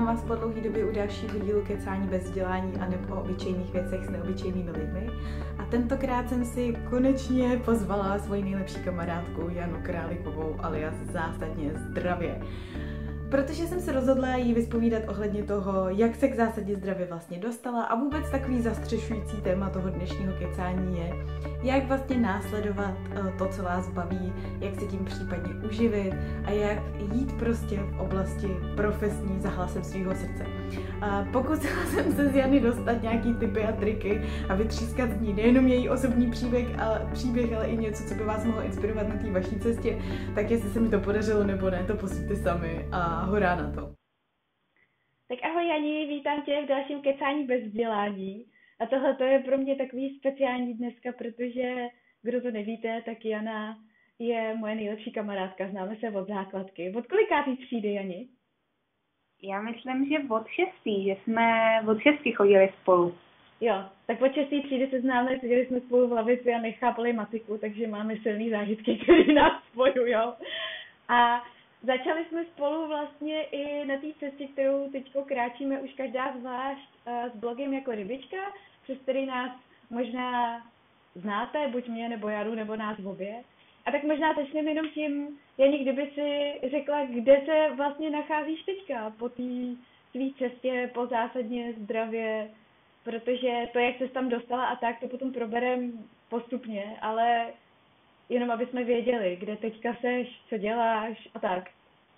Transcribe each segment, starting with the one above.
Vítám vás po dlouhé době u dalšího dílu Kecání bez vzdělání a nebo o obyčejných věcech s neobyčejnými lidmi. A tentokrát jsem si konečně pozvala svoji nejlepší kamarádku Janu Králíkovou alias Zásadně zdravě. Protože jsem se rozhodla jí vyspovídat ohledně toho, jak se k zásadě zdravě vlastně dostala a vůbec takový zastřešující téma toho dnešního kecání je, jak vlastně následovat to, co vás baví, jak se tím případně uživit a jak jít prostě v oblasti profesní za hlasem svého srdce. Pokusila jsem se z Jany dostat nějaký tipy a triky a vytřískat z ní nejenom její osobní příběh, ale i něco, co by vás mohlo inspirovat na té vaší cestě, tak jestli se mi to podařilo nebo ne, to posuďte sami a hurá na to. Tak ahoj Jani, vítám tě v dalším kecání bez vzdělání. A tohle to je pro mě takový speciální dneska, protože, kdo to nevíte, tak Jana je moje nejlepší kamarádka, známe se od základky. Od kolikátý třídy, Jani? Já myslím, že od 6, že jsme od 6 chodili spolu. Jo, tak od 6. třídy se známe, seděli jsme spolu v lavici a nechápali matiku, takže máme silný zážitky, které nás spojujou. A začali jsme spolu vlastně i na té cestě, kterou teď kráčíme už každá zvlášť s blogem jako Rybička, přes který nás možná znáte, buď mě, nebo Janu, nebo nás obě. A tak možná začneme jenom tím, Jani, kdyby si řekla, kde se vlastně nacházíš teďka po té své cestě, po zásadně zdravě, protože to, jak ses tam dostala a tak, to potom probereme postupně, ale jenom aby jsme věděli, kde teďka seš, co děláš a tak.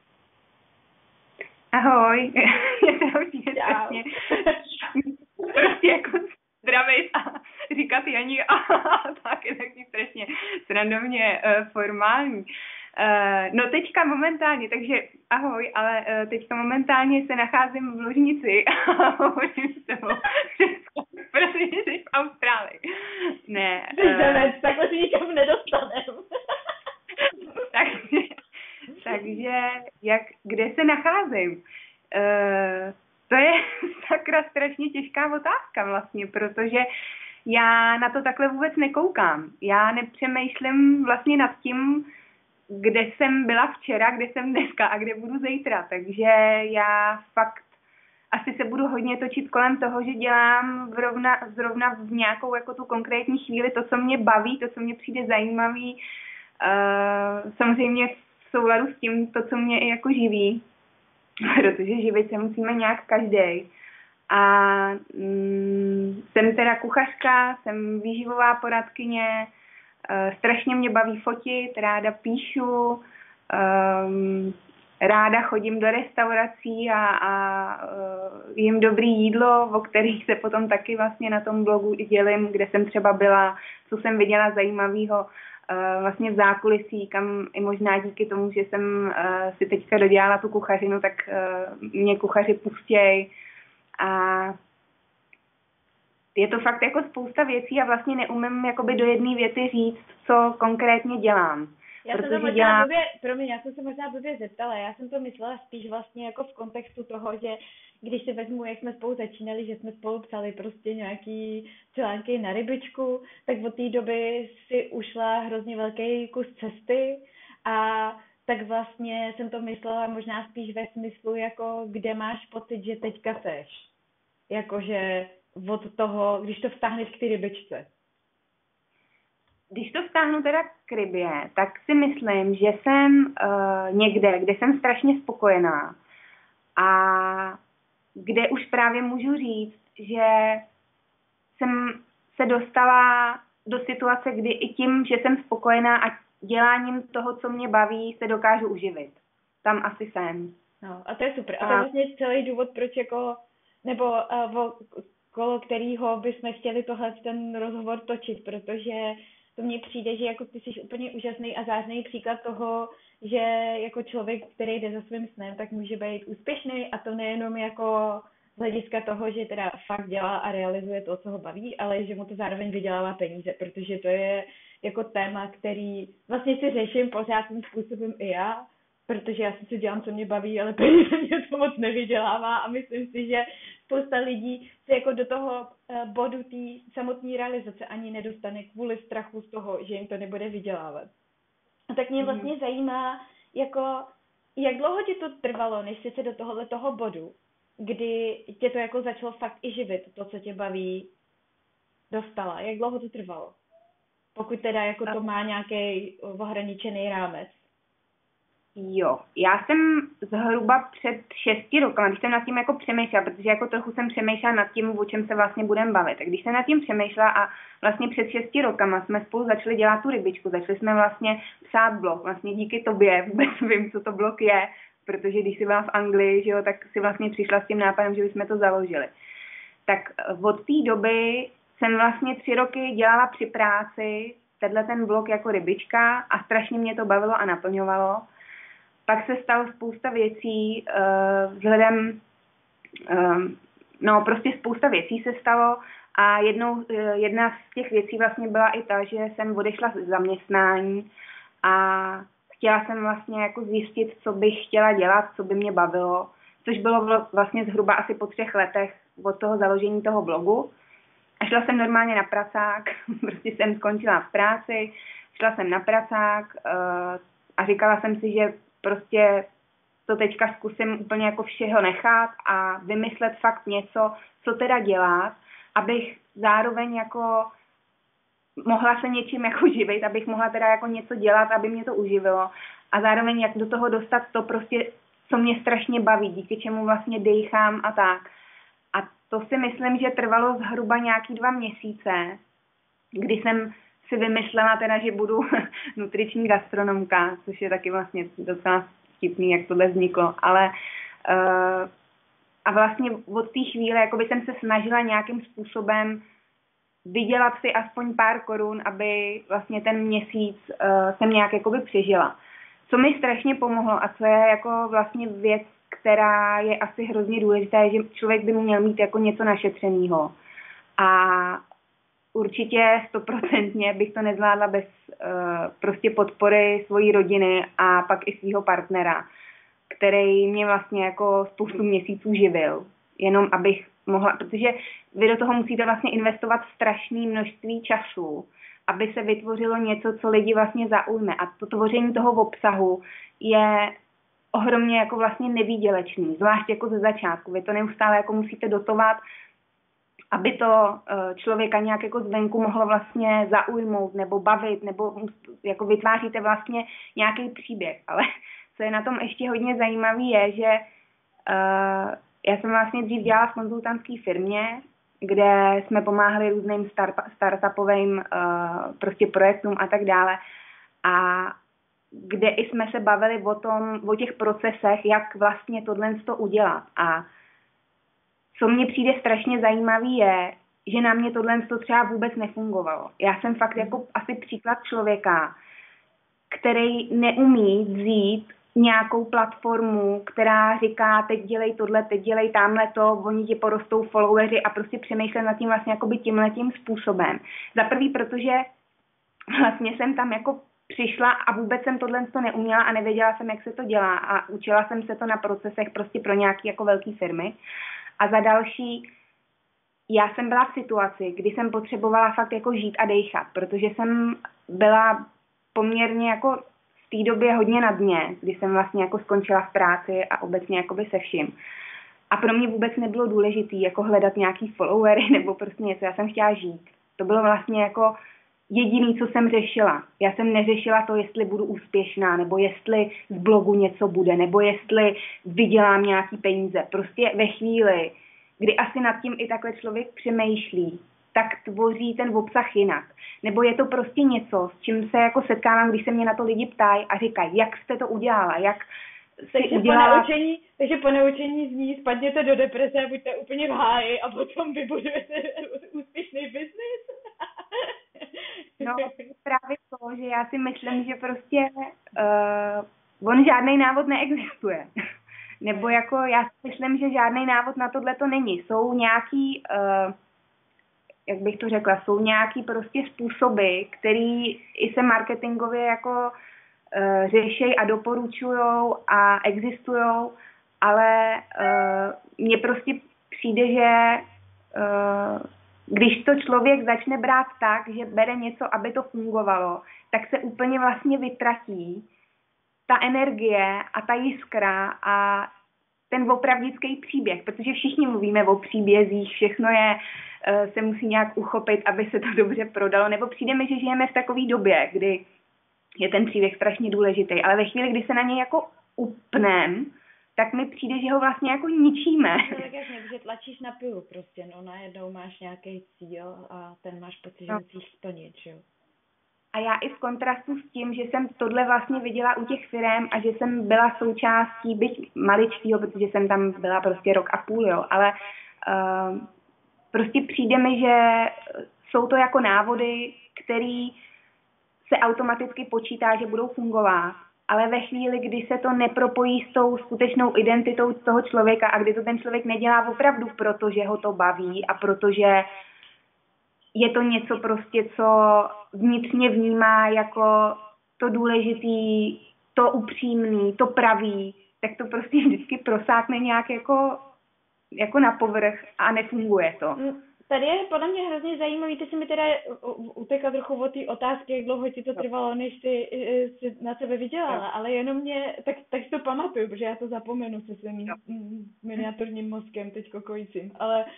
Ahoj, je to určitě strašně prostě jako zdravit a říkat Jani a tak je taky strašně srandovně formální. No teďka momentálně, takže ahoj, ale teďka momentálně se nacházím v ložnici a hovorím s tebou, protože jsi v Austrálii. Ne. Takhle si nikam nedostanem. Takže kde se nacházím? To je sakra strašně těžká otázka vlastně, protože já na to takhle vůbec nekoukám. Já nepřemýšlím vlastně nad tím, kde jsem byla včera, kde jsem dneska a kde budu zítra. Takže já fakt asi se budu hodně točit kolem toho, že dělám zrovna v nějakou jako tu konkrétní chvíli to, co mě baví, to, co mě přijde zajímavý. Samozřejmě v souladu s tím to, co mě i jako živí, protože živit se musíme nějak každý. A jsem teda kuchařka, jsem výživová poradkyně, strašně mě baví fotit, ráda píšu, ráda chodím do restaurací a jím dobrý jídlo, o kterých se potom taky vlastně na tom blogu i dělím, kde jsem třeba byla, co jsem viděla zajímavého vlastně v zákulisí, kam i možná díky tomu, že jsem si teďka dodělala tu kuchařinu, tak mě kuchaři pustěj. A je to fakt jako spousta věcí a vlastně neumím jakoby do jedné věty říct, co konkrétně dělám. Já jsem se možná blbě zeptala, já jsem to myslela spíš vlastně jako v kontextu toho, že když si vezmu, jak jsme spolu začínali, že jsme spolu psali prostě nějaký články na Rybičku, tak od té doby si ušla hrozně velký kus cesty a tak vlastně jsem to myslela možná spíš ve smyslu, jako kde máš pocit, že teďka seš. Jakože od toho, když to vztáhneš k té rybičce. Když to vztáhnu teda k rybě, tak si myslím, že jsem někde, kde jsem strašně spokojená a kde už právě můžu říct, že jsem se dostala do situace, kdy i tím, že jsem spokojená a děláním toho, co mě baví, se dokážu uživit. Tam asi jsem. No a to je super. A to je vlastně celý důvod, proč jako, nebo kolo kterýho bychom chtěli ten rozhovor točit, protože to mně přijde, že jako ty jsi úplně úžasný a zářný příklad toho, že jako člověk, který jde za svým snem, tak může být úspěšný a to nejenom jako z hlediska toho, že teda fakt dělá a realizuje to, co ho baví, ale že mu to zároveň vydělává peníze, protože to je jako téma, který vlastně si řeším pořád tím způsobem i já, protože já si dělám, co mě baví, ale peníze mě to moc nevydělává a myslím si, že spousta lidí se jako do toho bodu té samotné realizace ani nedostane kvůli strachu z toho, že jim to nebude vydělávat. A tak mě vlastně zajímá, jako, jak dlouho ti to trvalo, než jsi se do toho bodu kdy tě to jako začalo fakt i živit, to, co tě baví, dostala? Jak dlouho to trvalo? Pokud teda jako to má nějaký ohraničený rámec. Jo, já jsem zhruba před 6 rokama, když jsem nad tím jako přemýšlela, protože jako trochu jsem přemýšlela nad tím, o čem se vlastně budeme bavit. Tak když jsem nad tím přemýšlela a vlastně před 6 rokama jsme spolu začali dělat tu rybičku, začali jsme vlastně psát blog, vlastně díky tobě vůbec vím, co to blog je, protože když jsi byla v Anglii, že jo, tak si vlastně přišla s tím nápadem, že bychom to založili. Tak od té doby jsem vlastně 3 roky dělala při práci ten blog jako rybička a strašně mě to bavilo a naplňovalo. Pak se stalo spousta věcí, prostě spousta věcí se stalo a jedna z těch věcí vlastně byla i ta, že jsem odešla z zaměstnání a chtěla jsem vlastně jako zjistit, co bych chtěla dělat, co by mě bavilo, což bylo vlastně zhruba asi po 3 letech od toho založení toho blogu. A šla jsem normálně na pracák, prostě jsem skončila v práci, šla jsem na pracák a říkala jsem si, že prostě to teďka zkusím úplně jako všeho nechat a vymyslet fakt něco, co teda dělat, abych zároveň jako mohla se něčím jako živit, abych mohla teda jako něco dělat, aby mě to uživilo a zároveň jak do toho dostat to prostě, co mě strašně baví, díky čemu vlastně dejchám a tak. A to si myslím, že trvalo zhruba nějaký 2 měsíce, kdy jsem si vymyslela teda, že budu nutriční gastronomka, což je taky vlastně docela vtipný, jak tohle vzniklo, ale a vlastně od té chvíle jakoby jsem se snažila nějakým způsobem vydělat si aspoň pár korun, aby vlastně ten měsíc jsem nějak jakoby přežila. Co mi strašně pomohlo a co je jako vlastně věc, která je asi hrozně důležitá, je, že člověk by měl mít jako něco našetřenýho. A určitě 100% bych to nezvládla bez prostě podpory svojí rodiny a pak i svého partnera, který mě vlastně jako spoustu měsíců živil. Jenom abych mohla, protože vy do toho musíte vlastně investovat strašné množství času, aby se vytvořilo něco, co lidi vlastně zaujme. A to tvoření toho obsahu je ohromně jako vlastně nevýdělečný, zvlášť jako ze začátku. Vy to neustále jako musíte dotovat, aby to člověka nějak jako zvenku mohlo vlastně zaujmout nebo bavit, nebo jako vytváříte vlastně nějaký příběh. Ale co je na tom ještě hodně zajímavý je, že já jsem vlastně dřív dělala v konzultantské firmě, kde jsme pomáhali různým startupovým prostě projektům a tak dále. A kde i jsme se bavili o těch procesech, jak vlastně tohle udělat. A co mně přijde strašně zajímavý je, že na mě tohle třeba vůbec nefungovalo. Já jsem fakt jako asi příklad člověka, který neumí vzít nějakou platformu, která říká, teď dělej tohle, teď dělej tamhleto, oni ti porostou followeri a prostě přemýšlet nad tím vlastně jakoby tímhletím způsobem. Za prvý, protože vlastně jsem tam jako přišla a vůbec jsem tohle neuměla a nevěděla jsem, jak se to dělá a učila jsem se to na procesech prostě pro nějaké jako velké firmy. A za další, já jsem byla v situaci, kdy jsem potřebovala fakt jako žít a dejchat, protože jsem byla poměrně jako v té době hodně na dně, kdy jsem vlastně jako skončila v práci a obecně jakoby se vším. A pro mě vůbec nebylo důležitý jako hledat nějaký followery nebo prostě něco, já jsem chtěla žít. To bylo vlastně jako jediný, co jsem řešila. Já jsem neřešila to, jestli budu úspěšná, nebo jestli z blogu něco bude, nebo jestli vydělám nějaký peníze. Prostě ve chvíli, kdy asi nad tím i takhle člověk přemýšlí, tak tvoří ten obsah jinak. Nebo je to prostě něco, s čím se jako setkávám, když se mě na to lidi ptají a říkají, jak jste to udělala, jak takže udělala... Takže po naučení z ní spadněte do deprese, buďte úplně v háji a potom vybudujete úspěšný biznis. No, právě to, že já si myslím, že prostě on žádný návod neexistuje. Nebo jako já si myslím, že žádný návod na tohle to není. Jsou nějaký, jak bych to řekla, jsou nějaký prostě způsoby, který i se marketingově jako řešejí a doporučujou a existujou, ale mně prostě přijde, že když to člověk začne brát tak, že bere něco, aby to fungovalo, tak se úplně vlastně vytratí ta energie a ta jiskra a ten opravdický příběh, protože všichni mluvíme o příbězích, všechno se musí nějak uchopit, aby se to dobře prodalo, nebo přijde mi, že žijeme v takové době, kdy je ten příběh strašně důležitý, ale ve chvíli, kdy se na něj jako upnem, tak mi přijde, že ho vlastně jako ničíme. No tak jasně, protože tlačíš na pilu prostě, no najednou máš nějaký cíl a ten máš pocit, že musíš splnit, že jo. A já i v kontrastu s tím, že jsem tohle vlastně viděla u těch firem a že jsem byla součástí, byť maličkýho, protože jsem tam byla prostě rok a půl, jo, ale prostě přijde mi, že jsou to jako návody, který se automaticky počítá, že budou fungovat, ale ve chvíli, kdy se to nepropojí s tou skutečnou identitou toho člověka a kdy to ten člověk nedělá opravdu, protože ho to baví a protože je to něco prostě, co vnitřně vnímá jako to důležitý, to upřímný, to pravý, tak to prostě vždycky prosákne nějak jako na povrch a nefunguje to. Tady je podle mě hrozně zajímavý, ty jsi mi teda utekla trochu od té otázky, jak dlouho ti to trvalo, než jsi na sebe vydělala, ale jenom mě, tak si to pamatuju, protože já to zapomenu se svým miniaturním mozkem teď kojícím,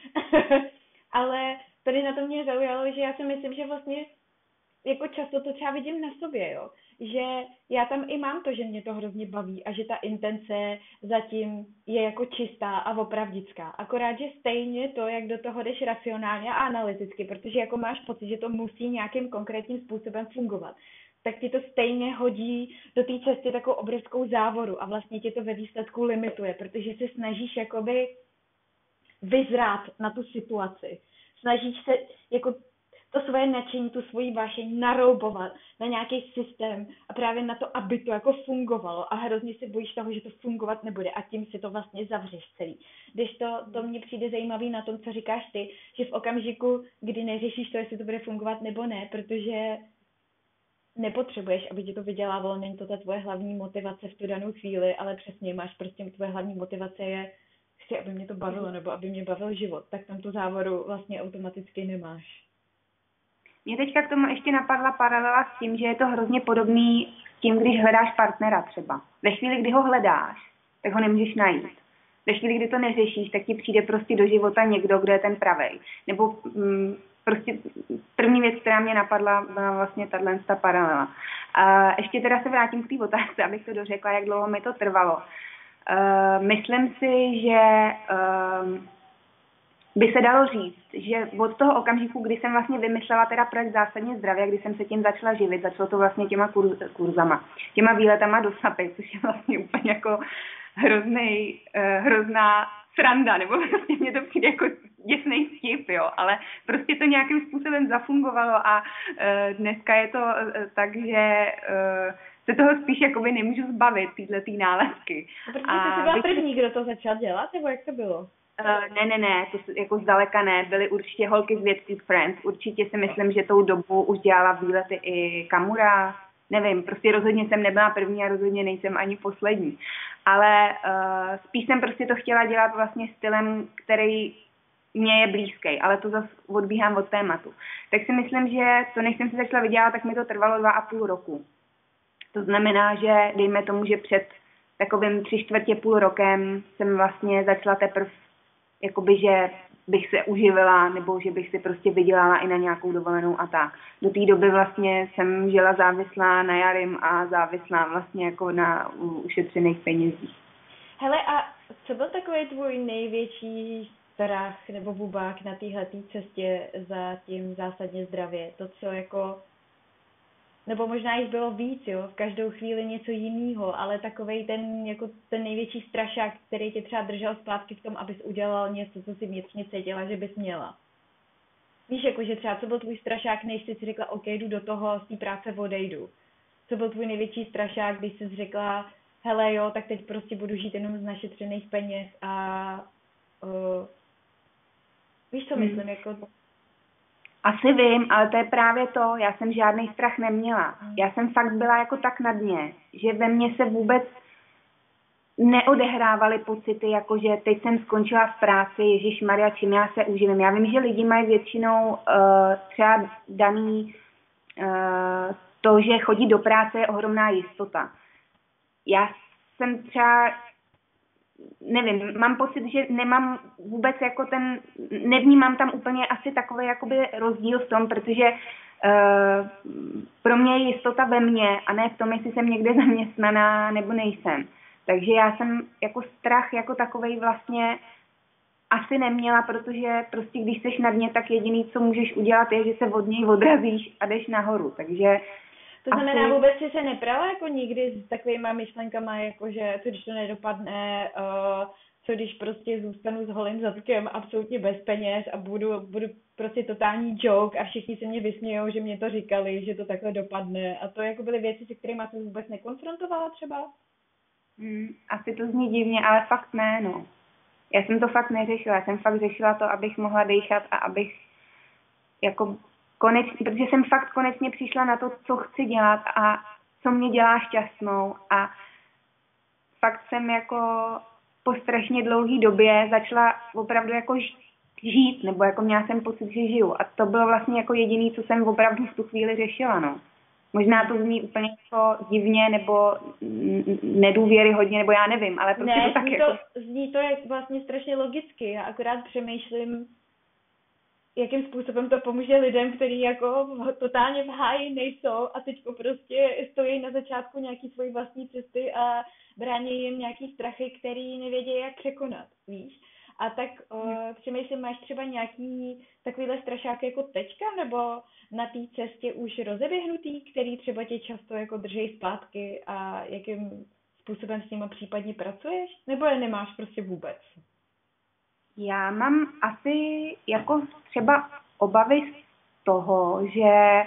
ale tady na to mě zaujalo, že já si myslím, že vlastně jako často to třeba vidím na sobě, jo, že já tam i mám to, že mě to hrozně baví a že ta intence zatím je jako čistá a opravdická. Akorát, že stejně to, jak do toho jdeš racionálně a analyticky, protože jako máš pocit, že to musí nějakým konkrétním způsobem fungovat, tak ti to stejně hodí do té cesty takovou obrovskou závoru a vlastně tě to ve výsledku limituje, protože se snažíš jakoby vyzrát na tu situaci. Snažíš se jako to svoje nadšení, tu svoji vášeň naroubovat na nějaký systém a právě na to, aby to jako fungovalo a hrozně se bojíš toho, že to fungovat nebude a tím si to vlastně zavřeš celý. Když to mně přijde zajímavý na tom, co říkáš ty, že v okamžiku, kdy neřešíš to, jestli to bude fungovat nebo ne, protože nepotřebuješ, aby ti to vydělávalo, není to ta tvoje hlavní motivace v tu danou chvíli, ale přesně máš prostě tvoje hlavní motivace je chci, aby mě to bavilo nebo aby mě bavil život, tak tam tu závoru vlastně automaticky nemáš. Mě teďka k tomu ještě napadla paralela s tím, že je to hrozně podobný s tím, když hledáš partnera třeba. Ve chvíli, kdy ho hledáš, tak ho nemůžeš najít. Ve chvíli, kdy to neřešíš, tak ti přijde prostě do života někdo, kdo je ten pravej. Nebo prostě první věc, která mě napadla, byla vlastně ta paralela. Ještě teda se vrátím k té otázce, abych to dořekla, jak dlouho mi to trvalo. Myslím si, že by se dalo říct, že od toho okamžiku, kdy jsem vlastně vymyslela teda projekt Zásadně zdravě, kdy jsem se tím začala živit, začalo to vlastně těma kurzama, těma výletama do Sapy, což je vlastně úplně jako hrozná sranda, nebo prostě mě to přijde jako děsnej vtip, jo, ale prostě to nějakým způsobem zafungovalo a dneska je to tak, že se toho spíš jakoby nemůžu zbavit, tyhle nálepky. A protože jsi byla první, kdo to začal dělat, nebo jak to bylo? Ne, to jako zdaleka ne, byly určitě holky z Věd Street Friends, určitě si myslím, že tou dobu už dělala výlety i Kamura, nevím, prostě rozhodně jsem nebyla první a rozhodně nejsem ani poslední, ale spíš jsem prostě to chtěla dělat vlastně stylem, který mně je blízký, ale to zase odbíhám od tématu. Tak si myslím, že to, než jsem si začala vydělat, tak mi to trvalo 2,5 roku. To znamená, že dejme tomu, že před takovým 3/4 rokem jsem vlastně začala teprve jakoby, že bych se uživila, nebo že bych si prostě vydělala i na nějakou dovolenou a tak. Do té doby vlastně jsem žila závislá na Jarim a závislá vlastně jako na ušetřených penězích. Hele, a co byl takový tvůj největší strach nebo bubák na téhletý cestě za tím Zásadně zdravě? To, co jako, nebo možná jich bylo víc, jo, v každou chvíli něco jiného, ale takovej ten největší strašák, který tě třeba držel zpátky v tom, abys udělal něco, co si vnitřně cítila, že bys měla. Víš, jako, že třeba co byl tvůj strašák, než jsi si řekla, OK, jdu do toho, z té práce odejdu. Co byl tvůj největší strašák, když jsi řekla, hele jo, tak teď prostě budu žít jenom z našetřených peněz a víš, co myslím, jako... Asi vím, ale to je právě to, já jsem žádný strach neměla. Já jsem fakt byla jako tak na dně, že ve mně se vůbec neodehrávaly pocity, jako že teď jsem skončila v práci, ježišmarja, čím já se uživím. Já vím, že lidi mají většinou třeba daný to, že chodí do práce je ohromná jistota. Já jsem třeba nevím, mám pocit, že nemám vůbec jako nevnímám tam úplně asi takový jakoby rozdíl v tom, protože pro mě je jistota ve mně a ne v tom, jestli jsem někde zaměstnaná nebo nejsem. Takže já jsem jako strach jako takovej vlastně asi neměla, protože prostě když jsi na dně, tak jediný, co můžeš udělat, je, že se od něj odrazíš a jdeš nahoru. Takže to znamená, vůbec si se neprala jako nikdy s takovýma myšlenkama, jako že co když to nedopadne, co když prostě zůstanu s holým zadkem absolutně bez peněz a budu prostě totální joke a všichni se mě vysmějou, že mě to říkali, že to takhle dopadne. A to jako byly věci, se kterými jsem vůbec nekonfrontovala třeba? Asi to zní divně, ale fakt ne, no. Já jsem to fakt neřešila. Já jsem fakt řešila to, abych mohla dýchat a abych jako konečně, protože jsem fakt konečně přišla na to, co chci dělat a co mě dělá šťastnou a fakt jsem jako po strašně dlouhé době začala opravdu jako žít, nebo jako měla jsem pocit, že žiju. A to bylo vlastně jako jediný, co jsem opravdu v tu chvíli řešila, no. Možná to zní úplně jako divně, nebo nedůvěryhodně, nebo já nevím, ale prostě ne, to tak jako... zní to jak vlastně strašně logicky. Já akorát přemýšlím, jakým způsobem to pomůže lidem, kteří jako totálně v háji nejsou a teďko prostě stojí na začátku nějaký svojí vlastní cesty a brání jim nějaký strachy, který nevědí, jak překonat, víš? A tak přemýšlím, máš třeba nějaký takovýhle strašák jako teďka, nebo na té cestě už rozeběhnutý, který třeba tě často jako drží zpátky a jakým způsobem s nimi případně pracuješ? Nebo je nemáš prostě vůbec? Já mám asi jako třeba obavy z toho, že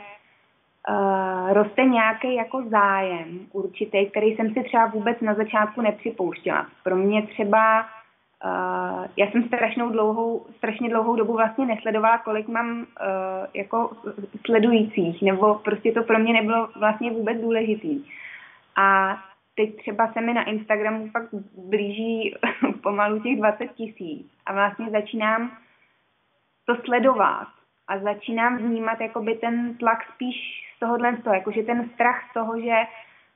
roste nějaký jako zájem určitý, který jsem si třeba vůbec na začátku nepřipouštěla. Pro mě třeba, já jsem strašně dlouhou dobu vlastně nesledovala, kolik mám jako sledujících, nebo prostě to pro mě nebylo vlastně vůbec důležitý. A teď třeba se mi na Instagramu fakt blíží pomalu těch 20 000 a vlastně začínám to sledovat a začínám vnímat jakoby ten tlak spíš z tohohle, jakože ten strach z toho, že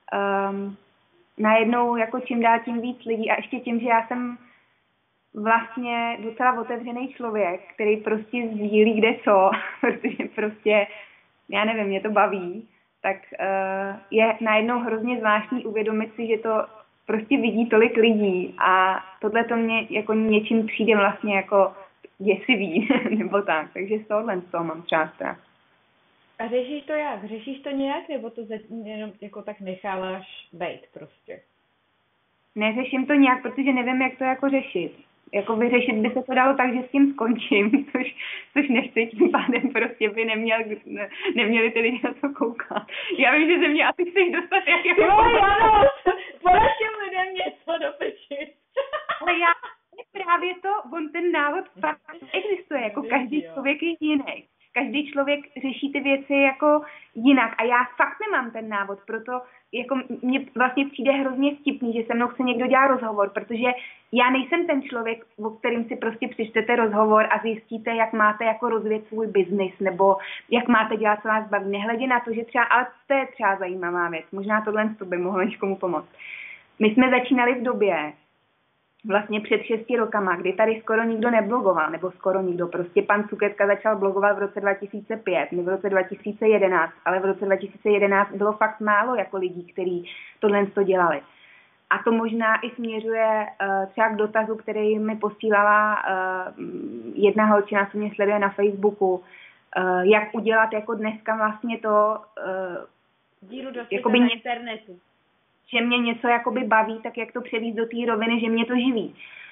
najednou jako čím dál tím víc lidí a ještě tím, že já jsem vlastně docela otevřený člověk, který prostě sdílí kde co, protože prostě, já nevím, mě to baví, tak je najednou hrozně zvláštní uvědomit si, že to prostě vidí tolik lidí a tohle to mě jako něčím přijde vlastně jako děsivý, nebo tak, takže z tohohle z toho mám třeba strach. A řešíš to jak? Řešíš to nějak, nebo to jenom jako tak necháváš bejt prostě? Neřeším to nějak, protože nevím, jak to jako řešit. Jako vyřešit by se to dalo tak, že s tím skončím, což nechci, tím pádem prostě by neměli ty lidi na to koukat. Já vím, že ze mě asi chceš dostat jako... Jo, ano, po našim lidem něco dopečit. Ale já právě ten návod fakt existuje, jako každý člověk je jiný. Každý člověk řeší ty věci jako jinak a já fakt nemám ten návod, proto jako mně vlastně přijde hrozně vtipný, že se mnou chce někdo dělat rozhovor, protože já nejsem ten člověk, o kterým si prostě přečtete rozhovor a zjistíte, jak máte jako rozvíjet svůj biznis, nebo jak máte dělat, co vás baví. Nehledě na to, že třeba, ale to je třeba zajímavá věc, možná tohle by mohlo někomu pomoct. My jsme začínali v době, vlastně před 6 rokama, kdy tady skoro nikdo neblogoval, nebo skoro nikdo. Prostě pan Cuketka začal blogovat v roce 2005, ne v roce 2011, ale v roce 2011 bylo fakt málo jako lidí, kteří tohle dělali. A to možná i směřuje třeba k dotazu, který mi posílala jedna holčina, co mě sleduje na Facebooku, jak udělat jako dneska vlastně to díru do světa na internetu. Že mě něco jakoby baví, tak jak to převíst do té roviny, že mě to živí.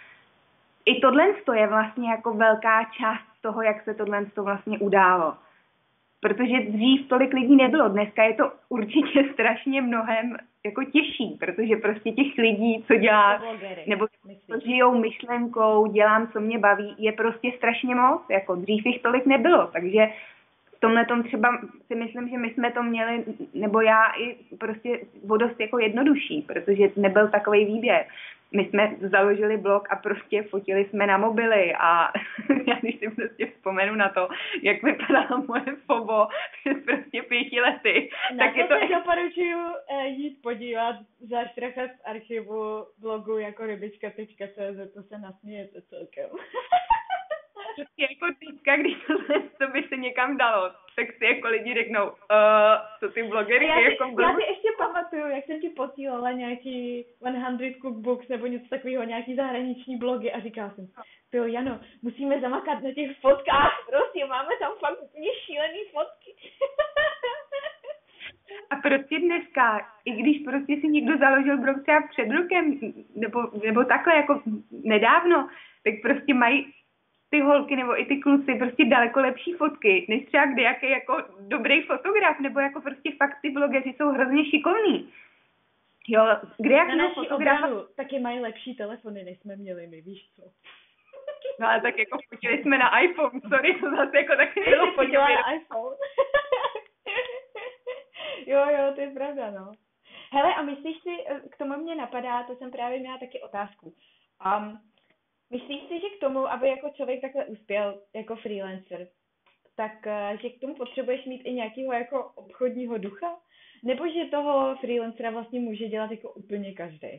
I tohle je vlastně jako velká část toho, jak se tohle vlastně událo. Protože dřív tolik lidí nebylo. Dneska je to určitě strašně mnohem jako těžší, protože prostě těch lidí, co dělá, nebo co žijou myšlenkou, dělám, co mě baví, je prostě strašně moc. Jako dřív jich tolik nebylo, takže v tomhletom třeba si myslím, že my jsme to měli, nebo já i prostě o dost jako jednodušší, protože nebyl takovej výběr. my jsme založili blog a prostě fotili jsme na mobily a já když si prostě vzpomenu na to, jak vypadala moje fobo před prostě 5 lety, na tak je to... doporučuju jít podívat za Štracha z archivu blogu jako rybička.cz, to se nasmějete celkem. Prostě jako teďka, když to by se někam dalo, tak si jako lidi řeknou, co ty blogery jako já si ještě pamatuju, jak jsem ti posílala nějaký 100 cookbooks nebo něco takového, nějaký zahraniční blogy a říkala jsem, jo Jano, musíme zamakat na těch fotkách, prostě máme tam fakt úplně šílený fotky. A prostě dneska, i když prostě si někdo založil blog třeba před rokem, nebo takhle jako nedávno, tak prostě mají ty holky nebo i ty kluci prostě daleko lepší fotky, než třeba kdejaký jako dobrý fotograf, nebo jako prostě fakt ty blogeři jsou hrozně šikovní. Jo, kdejaký fotograf... taky mají lepší telefony, než jsme měli my, víš co? No ale tak jako fotili jsme na iPhone, sorry, to zase jako taky nebylo fotila na iPhone. jo, to je pravda, no. Hele, a myslíš si, k tomu mě napadá, to jsem právě měla taky otázku. Myslíš si, že k tomu, aby jako člověk takhle uspěl jako freelancer, tak že k tomu potřebuješ mít i nějakého jako obchodního ducha? Nebo že toho freelancera vlastně může dělat jako úplně každý?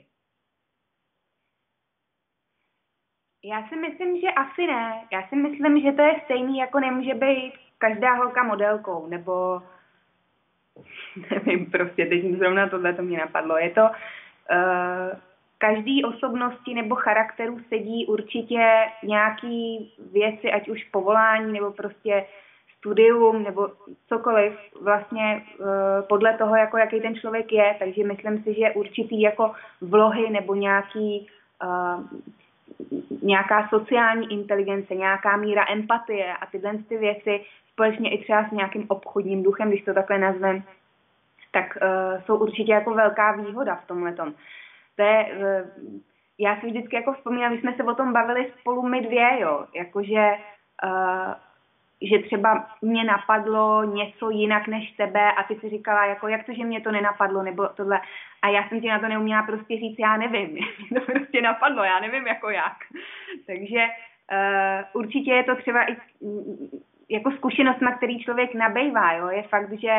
Já si myslím, že asi ne. Já si myslím, že to je stejný, jako nemůže být každá holka modelkou, nebo nevím, prostě teď zrovna tohle to mě napadlo. Je to... Každý osobnosti nebo charakteru sedí určitě nějaký věci, ať už povolání nebo prostě studium nebo cokoliv vlastně podle toho, jako jaký ten člověk je. Takže myslím si, že určitý jako vlohy nebo nějaká sociální inteligence, nějaká míra empatie a tyhle ty věci společně i třeba s nějakým obchodním duchem, když to takhle nazvem, tak jsou určitě jako velká výhoda v tomhletom. Já si vždycky jako vzpomínám, když jsme se o tom bavili spolu my dvě, jo, jakože že třeba mě napadlo něco jinak než tebe a ty si říkala, jako jak to, že mě to nenapadlo, nebo tohle. A já jsem ti na to neuměla prostě říct, já nevím, mě to prostě napadlo, já nevím jako jak. Takže určitě je to třeba i jako zkušenost, na který člověk nabejvá, jo, je fakt, že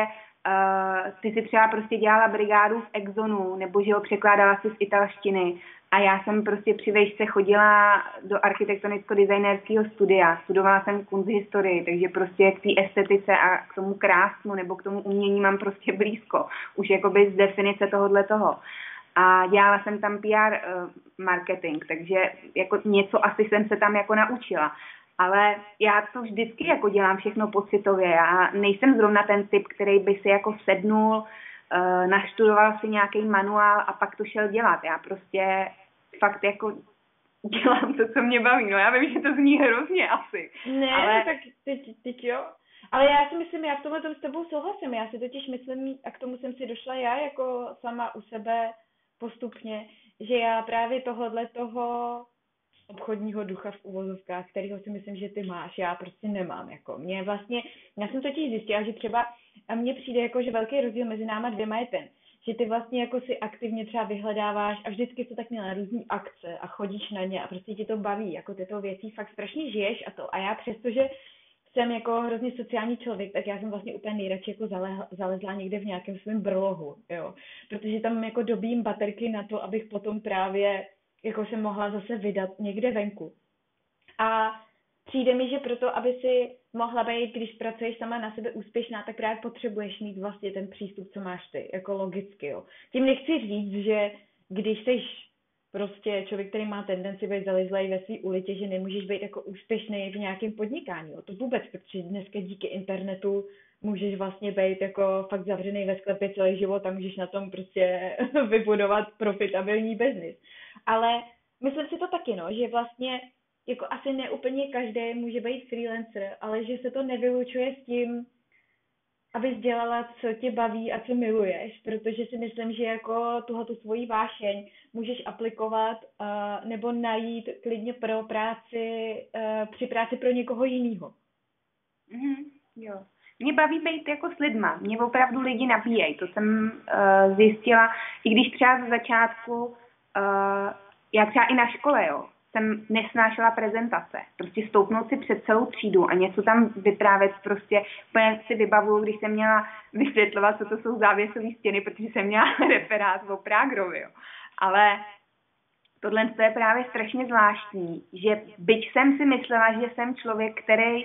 ty si třeba prostě dělala brigádu v Exonu, nebo že ho překládala si z italštiny a já jsem prostě při vejšce chodila do architektonicko-designérského studia, studovala jsem kunsthistorii, takže prostě k té estetice a k tomu krásnu nebo k tomu umění mám prostě blízko, už jakoby z definice tohoto. A dělala jsem tam PR marketing, takže jako něco asi jsem se tam jako naučila. Ale já to vždycky jako dělám všechno pocitově. Já nejsem zrovna ten typ, který by si jako sednul, naštudoval si nějaký manuál a pak to šel dělat. Já prostě fakt jako dělám to, co mě baví. No já vím, že to zní hrozně asi. Ne, ale... tak teď jo. Ale já si myslím, já v tomhle s tebou souhlasím. Já si totiž myslím, a k tomu jsem si došla já jako sama u sebe postupně, že já právě tohohle toho obchodního ducha v uvozovkách, kterýho si myslím, že ty máš, já prostě nemám. Jako. Já jsem totiž zjistila, že třeba a mně přijde jako, že velký rozdíl mezi náma dvěma je ten, že ty vlastně jako si aktivně třeba vyhledáváš a vždycky jsi tak měla na různý akce a chodíš na ně a prostě ti to baví, jako tyto věcí fakt strašně žiješ a to. A já přestože jsem jako hrozně sociální člověk, tak já jsem vlastně úplně nejradši jako zalezla někde v nějakém svém brlohu, jo. Protože tam jako dobím baterky na to, abych potom právě jako se mohla zase vydat někde venku. A přijde mi, že proto, aby si mohla být, když pracuješ sama na sebe úspěšná, tak právě potřebuješ mít vlastně ten přístup, co máš ty, jako logicky, jo. Tím nechci říct, že když jsi prostě člověk, který má tendenci být zalezlej ve své ulitě, že nemůžeš být jako úspěšný v nějakém podnikání, jo. To vůbec, protože dneska díky internetu můžeš vlastně být jako fakt zavřený ve sklepě celý život a můžeš na tom prostě vybudovat profitabilní biznis. Ale myslím si to taky, no, že vlastně jako asi ne úplně každý může být freelancer, ale že se to nevylučuje s tím, abys dělala, co tě baví a co miluješ, protože si myslím, že jako tuhletu svoji vášeň můžeš aplikovat nebo najít klidně pro práci, při práci pro někoho jiného. Jo. Mě baví být jako s lidma. Mě opravdu lidi nabíjejí. To jsem zjistila, i když třeba ze začátku já třeba i na škole, jo, jsem nesnášela prezentace. Prostě stoupnout si před celou třídu a něco tam vyprávět, prostě úplně si vybavuju, když jsem měla vysvětlovat, co to jsou závěsové stěny, protože jsem měla referát o Prágrovi, jo. Ale tohle je právě strašně zvláštní, že byť jsem si myslela, že jsem člověk, který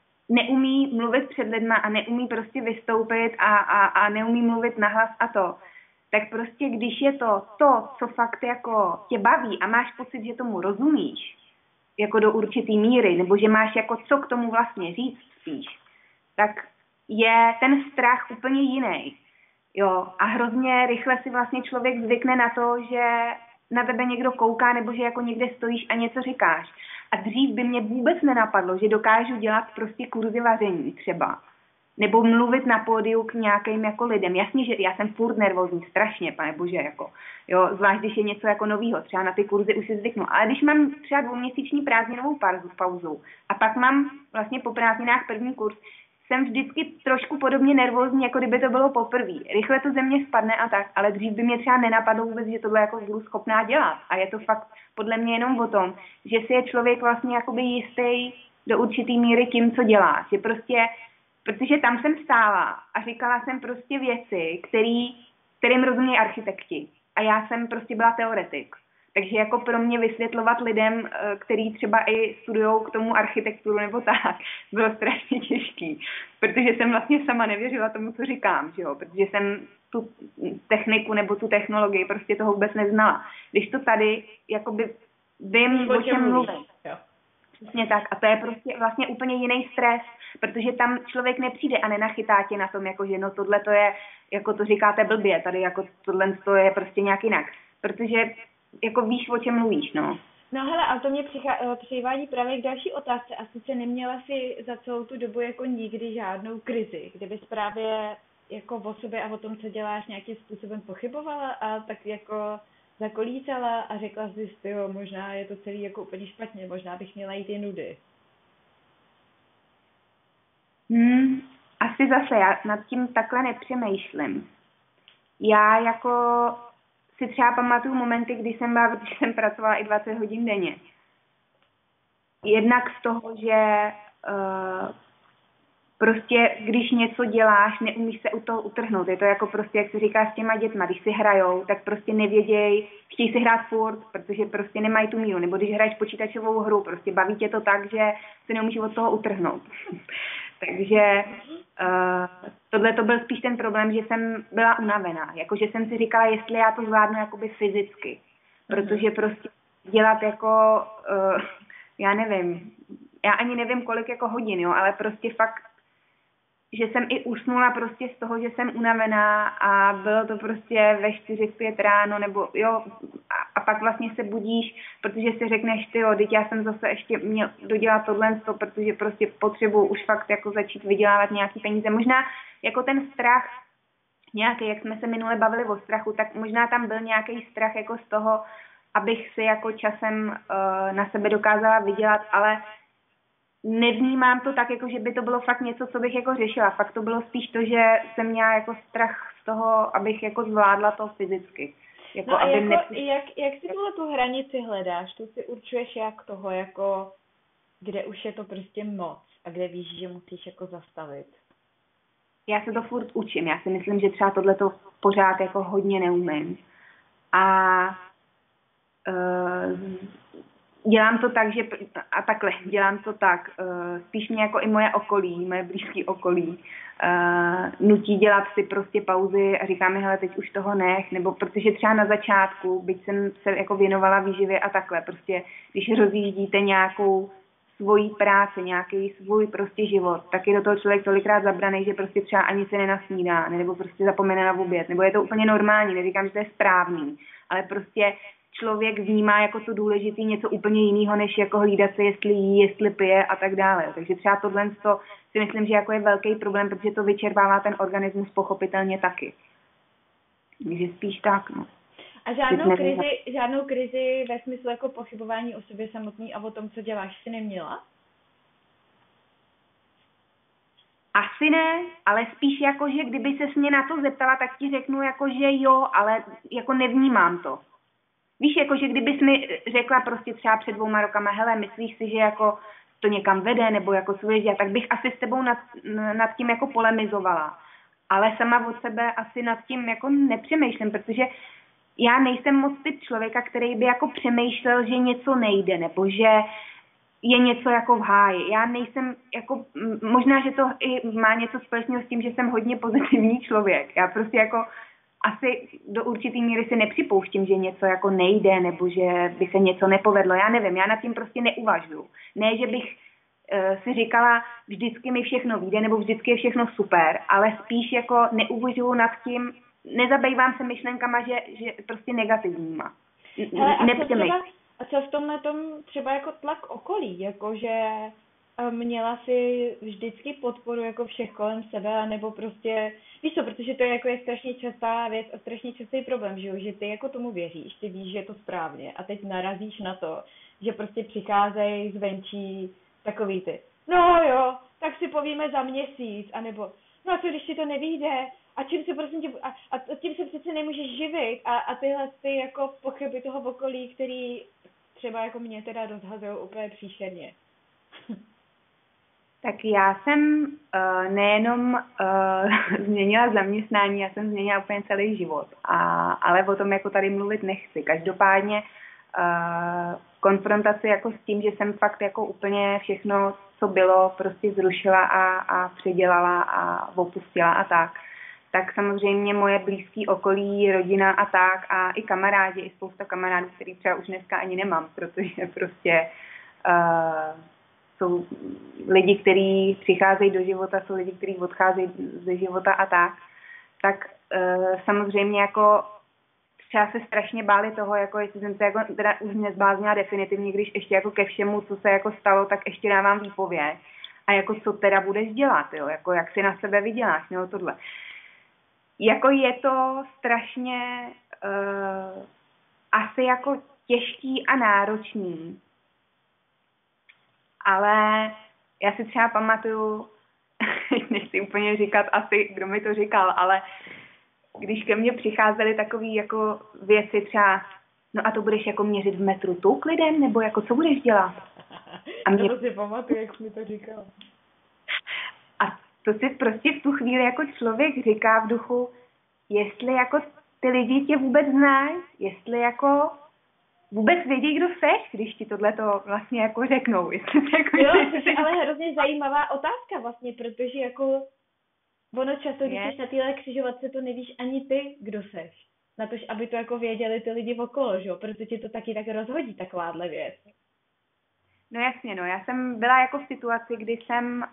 neumí mluvit před lidma a neumí prostě vystoupit a neumí mluvit nahlas a to, tak prostě když je to, co fakt jako tě baví a máš pocit, že tomu rozumíš, jako do určitý míry, nebo že máš jako co k tomu vlastně říct spíš, tak je ten strach úplně jiný. Jo, a hrozně rychle si vlastně člověk zvykne na to, že na tebe někdo kouká, nebo že jako někde stojíš a něco říkáš. A dřív by mě vůbec nenapadlo, že dokážu dělat prostě kurzy vaření třeba. Nebo mluvit na pódiu k nějakým jako lidem. Jasně, že já jsem furt nervózní, strašně, pane bože, jako. Jo, zvlášť, když je něco jako novýho, třeba na ty kurzy už si zvyknu. Ale když mám třeba 2měsíční prázdninovou pauzu a pak mám vlastně po prázdninách první kurz, jsem vždycky trošku podobně nervózní, jako kdyby to bylo poprvé. Rychle to ze mě spadne a tak, ale dřív by mě třeba nenapadlo vůbec, že tohle jako budu schopná dělat. A je to fakt podle mě jenom o tom, že si je člověk vlastně jakoby jistý do určitý míry tím, co dělá. Že prostě, protože tam jsem stála a říkala jsem prostě věci, kterým rozumějí architekti. A já jsem prostě byla teoretik. Takže jako pro mě vysvětlovat lidem, který třeba i studujou k tomu architekturu nebo tak, bylo strašně těžký. Protože jsem vlastně sama nevěřila tomu, co říkám, že jo? Protože jsem tu techniku nebo tu technologii prostě toho vůbec neznala. Když to tady jakoby vím, o čem mluvím. Přesně tak. A to je prostě vlastně úplně jiný stres, protože tam člověk nepřijde a nenachytá tě na tom, jako že no tohle to je, jako to říkáte blbě, tady jako tohle to je prostě nějak jinak. Protože jako víš, o čem mluvíš, no. No hele, a to mě přivádí právě k další otázce. A sice neměla si za celou tu dobu jako nikdy žádnou krizi, kde bys právě jako o sobě a o tom, co děláš, nějakým způsobem pochybovala a tak jako zakolítala a řekla jsi, jo, možná je to celý jako úplně špatně, možná bych měla jít i nudy. Asi zase, já nad tím takhle nepřemýšlím. Já jako si třeba pamatuju momenty, kdy jsem pracovala i 20 hodin denně. Jednak z toho, že prostě když něco děláš, neumíš se u toho utrhnout. Je to jako prostě, jak se říká s těma dětma, když si hrajou, tak prostě nevěděj, chtějí si hrát furt, protože prostě nemají tu míru. Nebo když hraješ počítačovou hru, prostě baví tě to tak, že se neumíš od toho utrhnout. Takže tohle to byl spíš ten problém, že jsem byla unavená. Jakože jsem si říkala, jestli já to zvládnu jakoby fyzicky. Protože prostě dělat jako, já nevím, já ani nevím kolik jako hodin, jo, ale prostě fakt, že jsem i usnula prostě z toho, že jsem unavená a bylo to prostě ve 4-5 ráno, nebo jo, a pak vlastně se budíš, protože si řekneš, ty jo, teď já jsem zase ještě měl dodělat tohle, protože prostě potřebuji už fakt jako začít vydělávat nějaký peníze. Možná jako ten strach nějaký, jak jsme se minule bavili o strachu, tak možná tam byl nějaký strach jako z toho, abych si jako časem na sebe dokázala vydělat, ale nevnímám to tak, jako že by to bylo fakt něco, co bych jako řešila. Fakt to bylo spíš to, že jsem měla jako strach z toho, abych jako zvládla to fyzicky. Jako, no a jako, jak si tu hranici hledáš? Tu si určuješ jak toho, jako kde už je to prostě moc a kde víš, že musíš jako zastavit? Já se to furt učím. Já si myslím, že třeba tohleto pořád jako hodně neumím. A dělám to tak, že a takhle, dělám to tak, spíš mě jako i moje okolí, moje blízké okolí, nutí dělat si prostě pauzy a říká mi, hele, teď už toho nech, nebo protože třeba na začátku, byť jsem se jako věnovala výživě a takhle, prostě když rozjíždíte nějakou svoji práci, nějaký svůj prostě život, tak je do toho člověk tolikrát zabraný, že prostě třeba ani se nenasnídá, nebo prostě zapomene na oběd, nebo je to úplně normální, neříkám, že to je správný, ale prostě člověk vnímá jako to důležitý něco úplně jiného, než jako hlídat se, jestli jí, jestli pije a tak dále. Takže třeba tohle si myslím, že jako je velký problém, protože to vyčerpává ten organismus pochopitelně taky. Takže spíš tak, no. A žádnou krizi ve smyslu jako pochybování o sobě samotný a o tom, co děláš, si neměla? Asi ne, ale spíš jako, že kdyby ses mě na to zeptala, tak ti řeknu jako, že jo, ale jako nevnímám to. Víš, jako, že kdybys mi řekla prostě třeba před 2 rokama, hele, myslíš si, že jako to někam vede, nebo jako co vědět, tak bych asi s tebou nad tím jako polemizovala. Ale sama od sebe asi nad tím jako nepřemýšlím, protože já nejsem moc typ člověka, který by jako přemýšlel, že něco nejde, nebo že je něco jako v háji. Já nejsem jako, možná, že to i má něco společného s tím, že jsem hodně pozitivní člověk. Já prostě jako asi do určitý míry si nepřipouštím, že něco jako nejde, nebo že by se něco nepovedlo. Já nevím, já nad tím prostě neuvažuju. Ne, že bych si říkala, vždycky mi všechno vyjde, nebo vždycky je všechno super, ale spíš jako neuvažuju nad tím, nezabývám se myšlenkama, že prostě negativníma. A co v tomhle tom třeba jako tlak okolí, jakože měla si vždycky podporu jako všech kolem sebe, nebo prostě, víš co, protože to je strašně častá věc a strašně častý problém, že ty jako tomu věříš, ty víš, že je to správně a teď narazíš na to, že prostě přicházejí zvenčí takový ty, no jo, tak si povíme za měsíc, anebo, no a co když ti to nevyjde, a čím se prosím tě, a tím se přece nemůžeš živit a tyhle ty jako pochyby toho okolí, který třeba jako mě teda rozhazují úplně příšerně. Tak já jsem nejenom změnila zaměstnání, já jsem změnila úplně celý život, ale o tom jako tady mluvit nechci. Každopádně konfrontaci jako s tím, že jsem fakt jako úplně všechno, co bylo, prostě zrušila a předělala a opustila a tak samozřejmě moje blízký okolí, rodina a tak a i kamarádi, i spousta kamarádů, který třeba už dneska ani nemám, protože prostě jsou lidi, kteří přicházejí do života, jsou lidi, kteří odcházejí ze života a tak samozřejmě jako třeba se strašně báli toho, jako jestli jsem se jako teda už nezbláznila definitivně, když ještě jako ke všemu, co se jako stalo, tak ještě dávám výpověď. A jako co teda budeš dělat, jo? Jako jak si na sebe vyděláš, nebo tohle. Jako je to strašně asi jako těžký a náročný. Ale já si třeba pamatuju, nechci úplně říkat asi, kdo mi to říkal, ale když ke mně přicházely takové jako věci třeba, no a to budeš jako měřit v metru tuk lidem, nebo jako co budeš dělat? A mě... To si pamatuju, jak mi to říkal. A to si prostě v tu chvíli jako člověk říká v duchu, jestli jako ty lidi tě vůbec znají, jestli jako vůbec vědí, kdo seš, když ti tohleto vlastně jako řeknou. Jako jo, to je ale hrozně zajímavá otázka vlastně, protože jako ono často, když jsi na téhle křižovatce, to nevíš ani ty, kdo seš. Na to, aby to jako věděli ty lidi okolo, že jo, protože ti to taky tak rozhodí takováhle věc. No jasně, no, já jsem byla jako v situaci, kdy jsem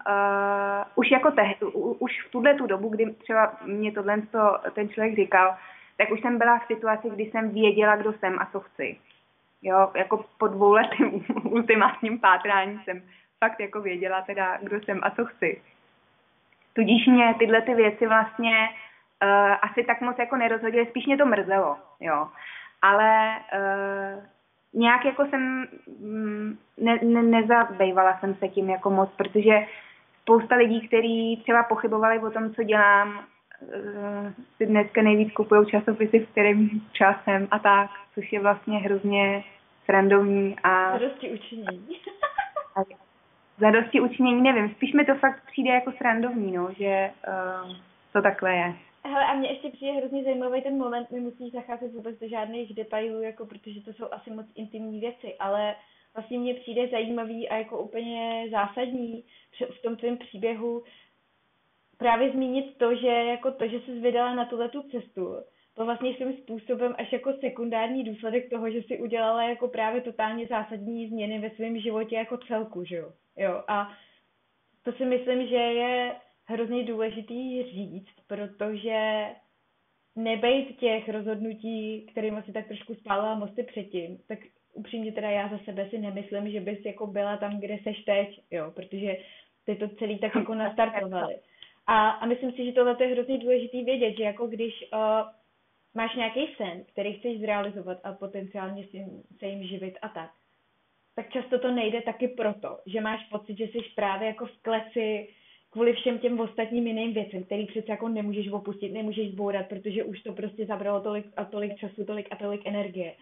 už v tuhletu dobu, kdy třeba mě tohle ten člověk říkal, tak už jsem byla v situaci, kdy jsem věděla, kdo jsem a co chci. Jo, jako po 2 letým ultimátním pátrání jsem fakt jako věděla teda, kdo jsem a co chci. Tudíž mě tyhle ty věci vlastně asi tak moc jako nerozhodily, spíš mě to mrzelo, jo. Ale nějak jako jsem nezabývala jsem se tím jako moc, protože spousta lidí, kteří třeba pochybovali o tom, co dělám, si dneska nejvíc kupují časopisy, v kterým časem a tak, což je vlastně hrozně srandovní a... Zadosti učinění. Zadosti učinění, nevím, spíš mi to fakt přijde jako srandovní, no, že to takhle je. Hele, a mně ještě přijde hrozně zajímavý ten moment, nemusíš zacházet vůbec do žádných detailů, jako protože to jsou asi moc intimní věci, ale vlastně mně přijde zajímavý a jako úplně zásadní v tom tvém příběhu právě zmínit to, že jsi vydala na tuhletu cestu, to vlastně svým způsobem až jako sekundární důsledek toho, že jsi udělala jako právě totálně zásadní změny ve svém životě jako celku, že jo? Jo, a to si myslím, že je hrozně důležitý říct, protože nebejt těch rozhodnutí, kterými si tak trošku spálila mosty předtím, tak upřímně teda já za sebe si nemyslím, že bys jako byla tam, kde seš teď, jo, protože ty to celý tak jako nastartovali. A myslím si, že tohle je hrozně důležitý vědět, že jako když máš nějaký sen, který chceš zrealizovat a potenciálně se jim živit a tak často to nejde taky proto, že máš pocit, že jsi právě jako v kleci kvůli všem těm ostatním jiným věcem, který přece jako nemůžeš opustit, nemůžeš zbourat, protože už to prostě zabralo tolik času, tolik energie.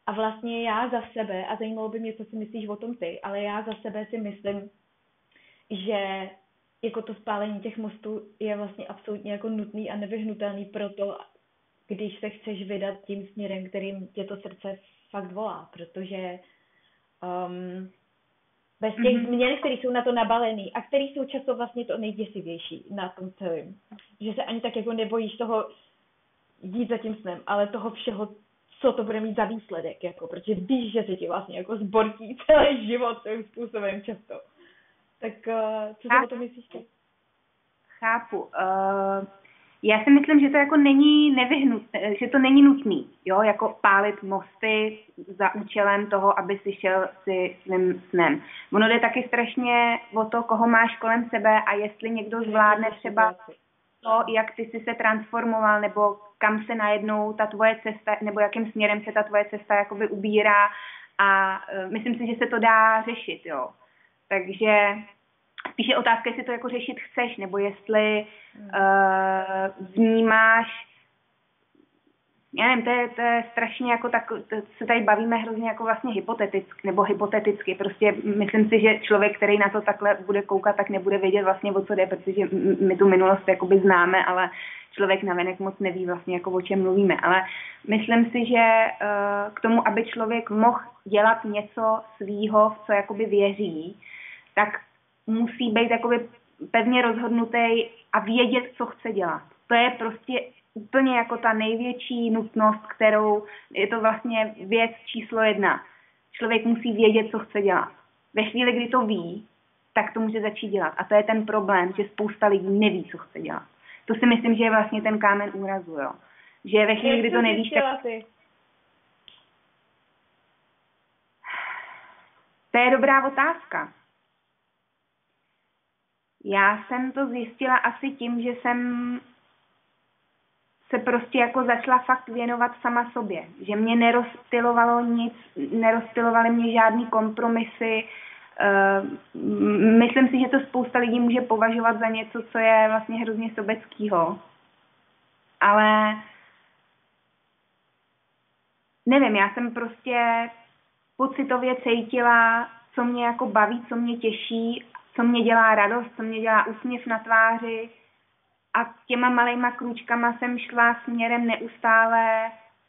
A vlastně já za sebe, a zajímalo by mě, co si myslíš o tom ty, ale já za sebe si myslím, že jako to spálení těch mostů je vlastně absolutně jako nutný a nevyhnutelný proto, když se chceš vydat tím směrem, kterým tě to srdce fakt volá, protože bez těch změn, které jsou na to nabalený a které jsou často vlastně to nejděsivější na tom celém, že se ani tak jako nebojíš toho jít za tím snem, ale toho všeho, co to bude mít za výsledek, jako, protože víš, že se ti vlastně jako zbortí celý život tím způsobem často. Tak co si o to myslíš ty? Chápu. Já si myslím, že to jako není nevyhnutné, že to není nutný, jo, jako pálit mosty za účelem toho, aby si šel si svým snem. Ono jde taky strašně o to, koho máš kolem sebe a jestli někdo zvládne třeba to, jak ty jsi se transformoval, nebo kam se najednou ta tvoje cesta, nebo jakým směrem se ta tvoje cesta jakoby ubírá a myslím si, že se to dá řešit, jo. Takže spíše otázka, jestli to jako řešit chceš, nebo jestli vnímáš, já nevím, to je strašně jako tak, se tady bavíme hrozně jako vlastně hypoteticky, prostě myslím si, že člověk, který na to takhle bude koukat, tak nebude vědět vlastně, o co jde, protože my tu minulost jakoby známe, ale člověk navenek moc neví vlastně, jako o čem mluvíme, ale myslím si, že k tomu, aby člověk mohl dělat něco svýho, v co jakoby věří, tak musí být jakoby pevně rozhodnutý a vědět, co chce dělat. To je prostě úplně jako ta největší nutnost, kterou je to vlastně věc číslo 1. Člověk musí vědět, co chce dělat. Ve chvíli, kdy to ví, tak to může začít dělat. A to je ten problém, že spousta lidí neví, co chce dělat. To si myslím, že je vlastně ten kámen úrazu, jo. Že ve chvíli, kdy to nevíš, tak... To je dobrá otázka. Já jsem to zjistila asi tím, že jsem se prostě jako začala fakt věnovat sama sobě. Že mě nerozptylovalo nic, nerozptylovaly mě žádný kompromisy. Myslím si, že to spousta lidí může považovat za něco, co je vlastně hrozně sobeckýho. Ale nevím, já jsem prostě pocitově cítila, co mě jako baví, co mě těší, co mě dělá radost, co mě dělá úsměv na tváři. A těma malejma krůčkama jsem šla směrem neustále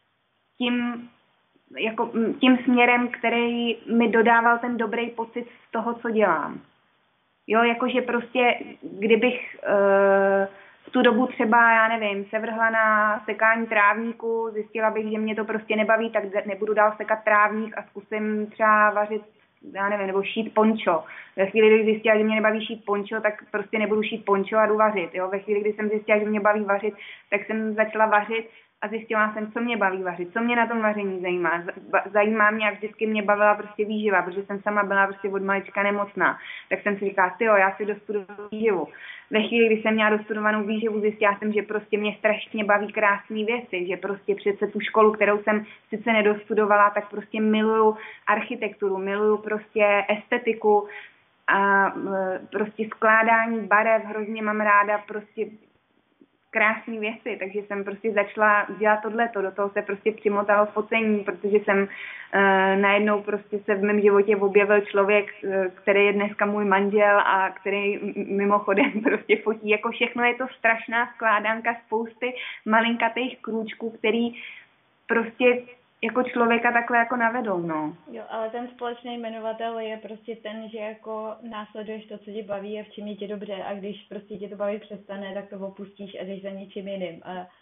tím směrem, který mi dodával ten dobrý pocit z toho, co dělám. Jo, jakože prostě, kdybych v tu dobu třeba, já nevím, se vrhla na sekání trávníku, zjistila bych, že mě to prostě nebaví, tak nebudu dál sekat trávník a zkusím třeba vařit, já nevím, nebo šít pončo. Ve chvíli, kdy zjistila, že mě nebaví šít pončo, tak prostě nebudu šít pončo a jdu vařit. Jo? Ve chvíli, kdy jsem zjistila, že mě baví vařit, tak jsem začala vařit a zjistila jsem, co mě baví vařit, co mě na tom vaření zajímá. Zajímá mě, jak vždycky mě bavila prostě výživa, protože jsem sama byla prostě od malička nemocná. Tak jsem si říkala, tyjo, já si dostuduju výživu. Ve chvíli, kdy jsem měla dostudovanou výživu, zjistila jsem, že prostě mě strašně baví krásné věci, že prostě přece tu školu, kterou jsem sice nedostudovala, tak prostě miluju architekturu, miluju prostě estetiku a prostě skládání barev, hrozně mám ráda prostě krásné věci, takže jsem prostě začala dělat tohleto, do toho se prostě přimotalo focení, protože jsem najednou prostě se v mém životě objevil člověk, který je dneska můj manžel a který mimochodem prostě fotí, jako všechno je to strašná skládanka spousty malinkatých krůčků, který prostě jako člověka takhle jako navedou, no. Jo, ale ten společný jmenovatel je prostě ten, že jako následuješ to, co tě baví a v čem je tě dobře a když prostě tě to baví přestane, tak to opustíš a jdeš za něčím jiným.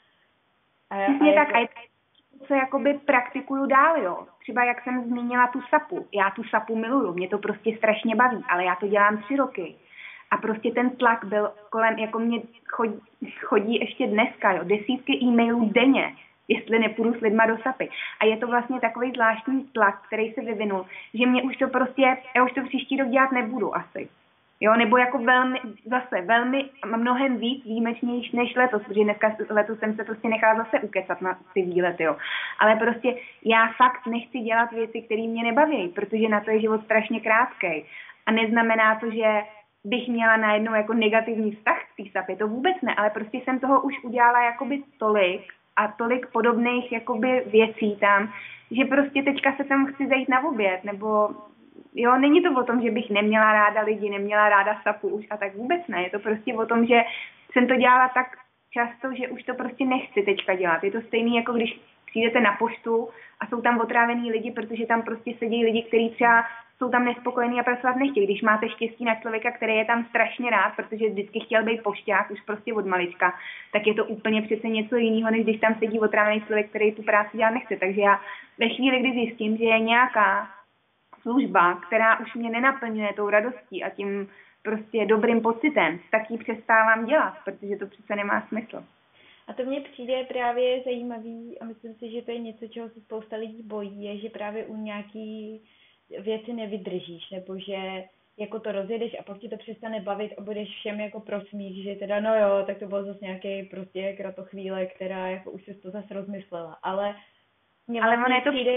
Přesně tak, a co jakoby praktikuju dál, jo. Třeba jak jsem zmínila tu sapu. Já tu sapu miluju, mě to prostě strašně baví, ale já to dělám 3 roky. A prostě ten tlak byl kolem, jako mě chodí ještě dneska, jo, desítky e-mailů denně, jestli nepůjdu s lidma do sapy. A je to vlastně takový zvláštní tlak, který se vyvinul, že mě už to prostě, já už to příští rok dělat nebudu asi. Jo, nebo jako velmi mnohem víc výjimečnější než letos, protože letos jsem se prostě nechala zase ukecat na ty výlety, jo. Ale prostě já fakt nechci dělat věci, které mě nebaví, protože na to je život strašně krátkej. A neznamená to, že bych měla najednou jako negativní vztah k té sapě, to vůbec ne, ale prostě jsem toho už udělala jakoby tolik, a tolik podobných jakoby věcí tam, že prostě teďka se tam chci zajít na oběd, nebo jo, není to o tom, že bych neměla ráda lidi, neměla ráda sapu už a tak vůbec ne, je to prostě o tom, že jsem to dělala tak často, že už to prostě nechci teďka dělat. Je to stejný, jako když přijdete na poštu a jsou tam otrávení lidi, protože tam prostě sedí lidi, kteří třeba jsou tam nespokojení a pracovat nechtějí. Když máte štěstí na člověka, který je tam strašně rád, protože vždycky chtěl být pošťák, už prostě od malička, tak je to úplně přece něco jiného, než když tam sedí otrávený člověk, který tu práci dělat nechce. Takže já ve chvíli, kdy zjistím, že je nějaká služba, která už mě nenaplňuje tou radostí a tím prostě dobrým pocitem, tak ji přestávám dělat, protože to přece nemá smysl. A to mně přijde právě zajímavý a myslím si, že to je něco, čeho se spousta lidí bojí, je, že právě u nějaký věci nevydržíš, nebo že jako to rozjedeš a pak ti to přestane bavit a budeš všem jako prosmích, že teda no jo, tak to bylo zase nějaký prostě kratochvíle, která jako už se to zase rozmyslela, ale mně vlastně přijde...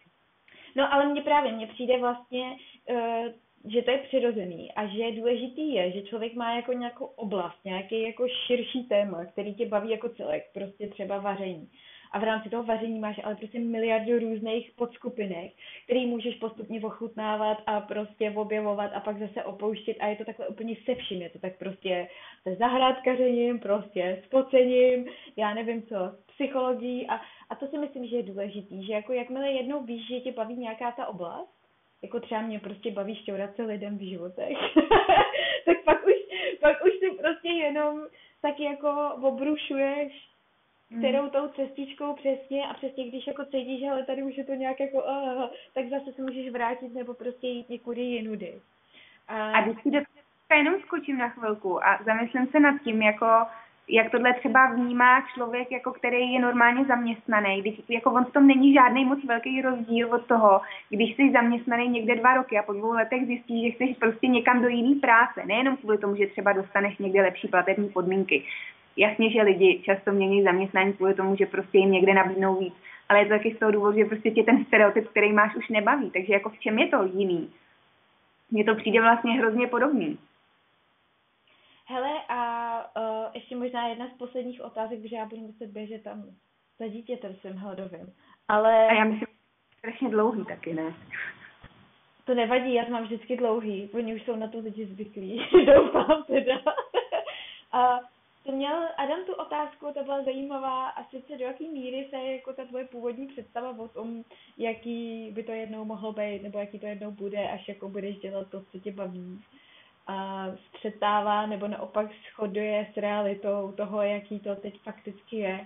No ale mně přijde vlastně, že to je přirozený a že důležitý je, že člověk má jako nějakou oblast, nějaký jako širší téma, který tě baví jako celek, prostě třeba vaření. A v rámci toho vaření máš ale prostě miliardu různých podskupinek, který můžeš postupně ochutnávat a prostě objevovat a pak zase opouštět a je to takhle úplně se vším, je to tak prostě se zahrádkařením, prostě s focením, já nevím co, s psychologií a to si myslím, že je důležitý, že jako jakmile jednou víš, že tě baví nějaká ta oblast, jako třeba mě prostě baví šťourat se lidem v životech, tak pak už si prostě jenom taky jako obrušuješ kterou tou cestičkou přesně a přesně když jako cítíš, ale tady už je to nějak jako tak zase se můžeš vrátit nebo prostě jít někudy jinudy. A když si do toho jenom skočím na chvilku a zamyslím se nad tím, jako jak tohle třeba vnímá člověk, jako který je normálně zaměstnaný. Když, jako on v tom není žádný moc velký rozdíl od toho, když jsi zaměstnaný někde 2 roky a po 2 letech zjistíš, že chceš prostě někam do jiný práce. Nejenom kvůli tomu, že třeba dostaneš někde lepší platební podmínky. Jasně, že lidi často mění zaměstnání kvůli tomu, že prostě jim někde nabídnou víc, ale je to taky z toho důvodu, že prostě tě ten stereotyp, který máš, už nebaví. Takže jako v čem je to jiný? Mně to přijde vlastně hrozně podobný. Hele, a ještě možná jedna z posledních otázek, protože já budu muset běžet tam za dítětem svým hladovým. Ale... A já myslím, že strašně dlouhý taky, ne? To nevadí, já to mám vždycky dlouhý. Oni už jsou na to lidi zvyklí. Doufám teda. A to měl Adam tu otázku, to byla zajímavá, a sice do jaký míry se jako ta tvoje původní představa o tom, jaký by to jednou mohlo být, nebo jaký to jednou bude, až jako budeš dělat to, co tě baví, a střetává nebo naopak shoduje s realitou toho, jaký to teď fakticky je?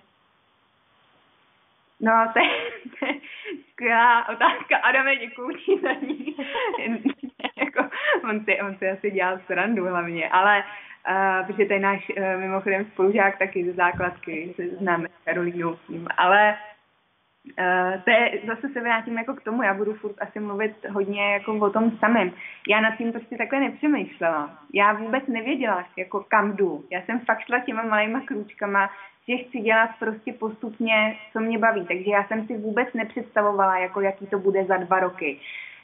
No, to je skvělá otázka. Adame, děkuju ti za ní. Jako, on si asi dělal srandu hlavně, ale protože to je náš mimochodem spolužák taky ze základky, se známe s Karolínou s ním, ale to je, zase se vrátím jako k tomu, já budu furt asi mluvit hodně jako o tom samém. Já nad tím prostě takhle nepřemýšlela. Já vůbec nevěděla, jako kam jdu. Já jsem fakt šla těma malýma krůčkama, že chci dělat prostě postupně, co mě baví. Takže já jsem si vůbec nepředstavovala, jako jaký to bude za 2 roky.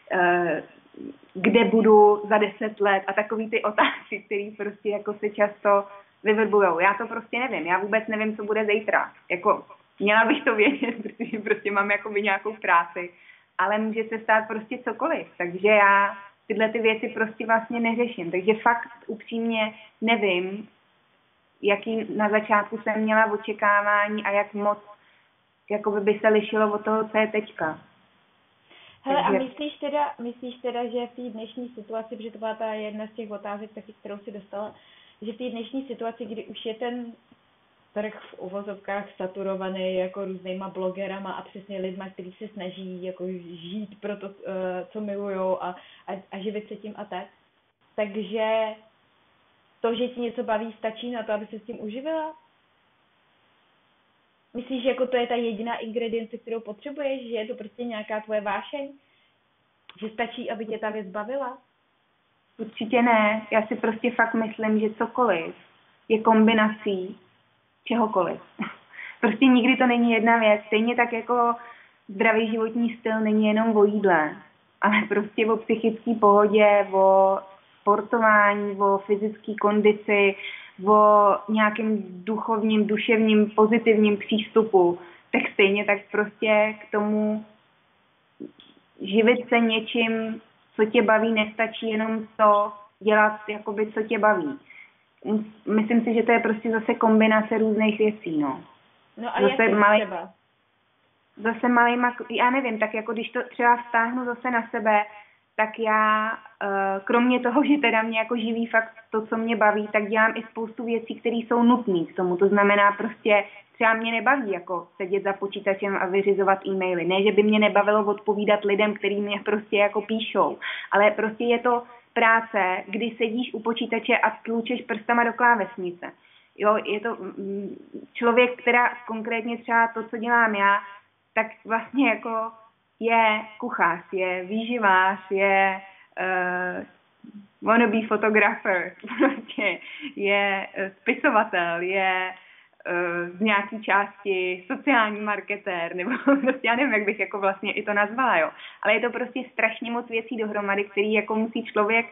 Kde budu za 10 let a takový ty otázky, které prostě jako se často vyvrbujou. Já to prostě nevím. Já vůbec nevím, co bude zítra. Jako měla bych to vědět, protože prostě mám jakoby nějakou práci, ale může se stát prostě cokoliv. Takže já tyhle ty věci prostě vlastně neřeším. Takže fakt upřímně nevím, jaký na začátku jsem měla očekávání a jak moc jakoby by se lišilo od toho, co je teďka. Hele, a myslíš teda, že v té dnešní situaci, protože to byla ta jedna z těch otázek, taky, kterou si dostala, že v té dnešní situaci, kdy už je ten trh v uvozovkách saturovaný jako různýma blogerama a přesně lidma, kteří se snaží jako žít pro to, co milujou a živit se tím a tak. Takže to, že ti něco baví, stačí na to, aby se s tím uživila? Myslíš, že jako to je ta jediná ingredience, kterou potřebuješ, že je to prostě nějaká tvoje vášeň? Že stačí, aby tě ta věc bavila? Určitě ne. Já si prostě fakt myslím, že cokoliv je kombinací čehokoliv. Prostě nikdy to není jedna věc. Stejně tak jako zdravý životní styl není jenom o jídle, ale prostě o psychické pohodě, o sportování, o fyzické kondici, o nějakém duchovním, duševním, pozitivním přístupu, tak stejně tak prostě k tomu živit se něčím, co tě baví, nestačí jenom to dělat, jakoby, co tě baví. Myslím si, že to je prostě zase kombinace různých věcí, no. No a zase jak třeba? Zase malýma, já nevím, tak jako když to třeba vztáhnu zase na sebe, tak já, kromě toho, že teda mě jako živí fakt to, co mě baví, tak dělám i spoustu věcí, které jsou nutné k tomu. To znamená prostě, třeba mě nebaví jako sedět za počítačem a vyřizovat e-maily. Ne, že by mě nebavilo odpovídat lidem, kteří mě prostě jako píšou, ale prostě je to práce, kdy sedíš u počítače a tlučeš prstama do klávesnice. Jo, je to člověk, která konkrétně třeba to, co dělám já, tak vlastně jako je kuchař, je výživář, je wannabe photographer, prostě je spisovatel, je z nějaký části sociální marketér, nebo prostě já nevím, jak bych jako vlastně i to nazvala, jo. Ale je to prostě strašně moc věcí dohromady, který jako musí člověk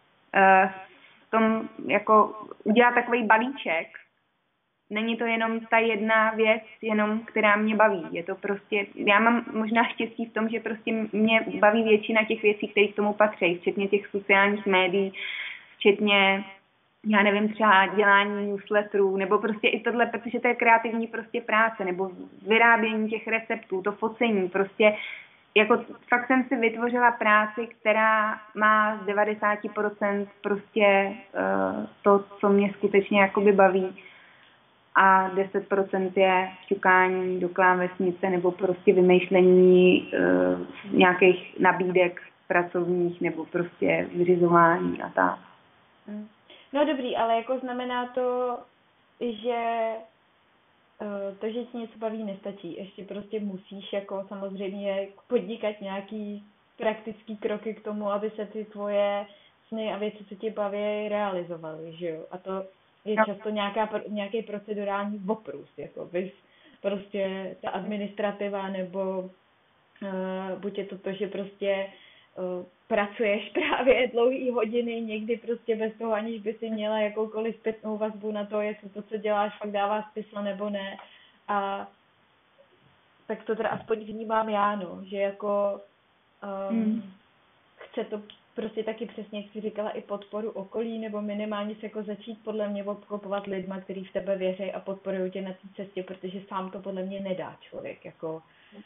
v tom jako udělat takový balíček. Není to jenom ta jedna věc, jenom která mě baví. Je to prostě, já mám možná štěstí v tom, že prostě mě baví většina těch věcí, které k tomu patří, včetně těch sociálních médií, včetně, já nevím, třeba dělání newsletterů, nebo prostě i tohle, protože to je kreativní prostě práce, nebo vyrábění těch receptů, to focení, prostě jako fakt jsem si vytvořila práci, která má z 90% prostě to, co mě skutečně jakoby baví, a 10% je ťukání do klávesnice nebo prostě vymýšlení nějakých nabídek pracovních nebo prostě vyřizování a tak. No dobrý, ale jako znamená to, že to, že ti něco baví, nestačí. Ještě prostě musíš jako samozřejmě podnikat nějaký praktický kroky k tomu, aby se ty tvoje sny a věci, co tě baví, realizovaly, že jo? A to je často nějaký procedurální oprus, jako bys prostě ta administrativa, nebo buď je to, že prostě pracuješ právě dlouhý hodiny, někdy prostě bez toho, aniž by si měla jakoukoliv zpětnou vazbu na to, jestli to, co děláš, fakt dává smysl nebo ne. A tak to teda aspoň vnímám já, no, že jako chce to prostě taky přesně, jak jsi říkala, i podporu okolí, nebo minimálně se jako začít podle mě obklopovat lidma, kteří v tebe věří a podporují tě na té cestě, protože sám to podle mě nedá člověk, jako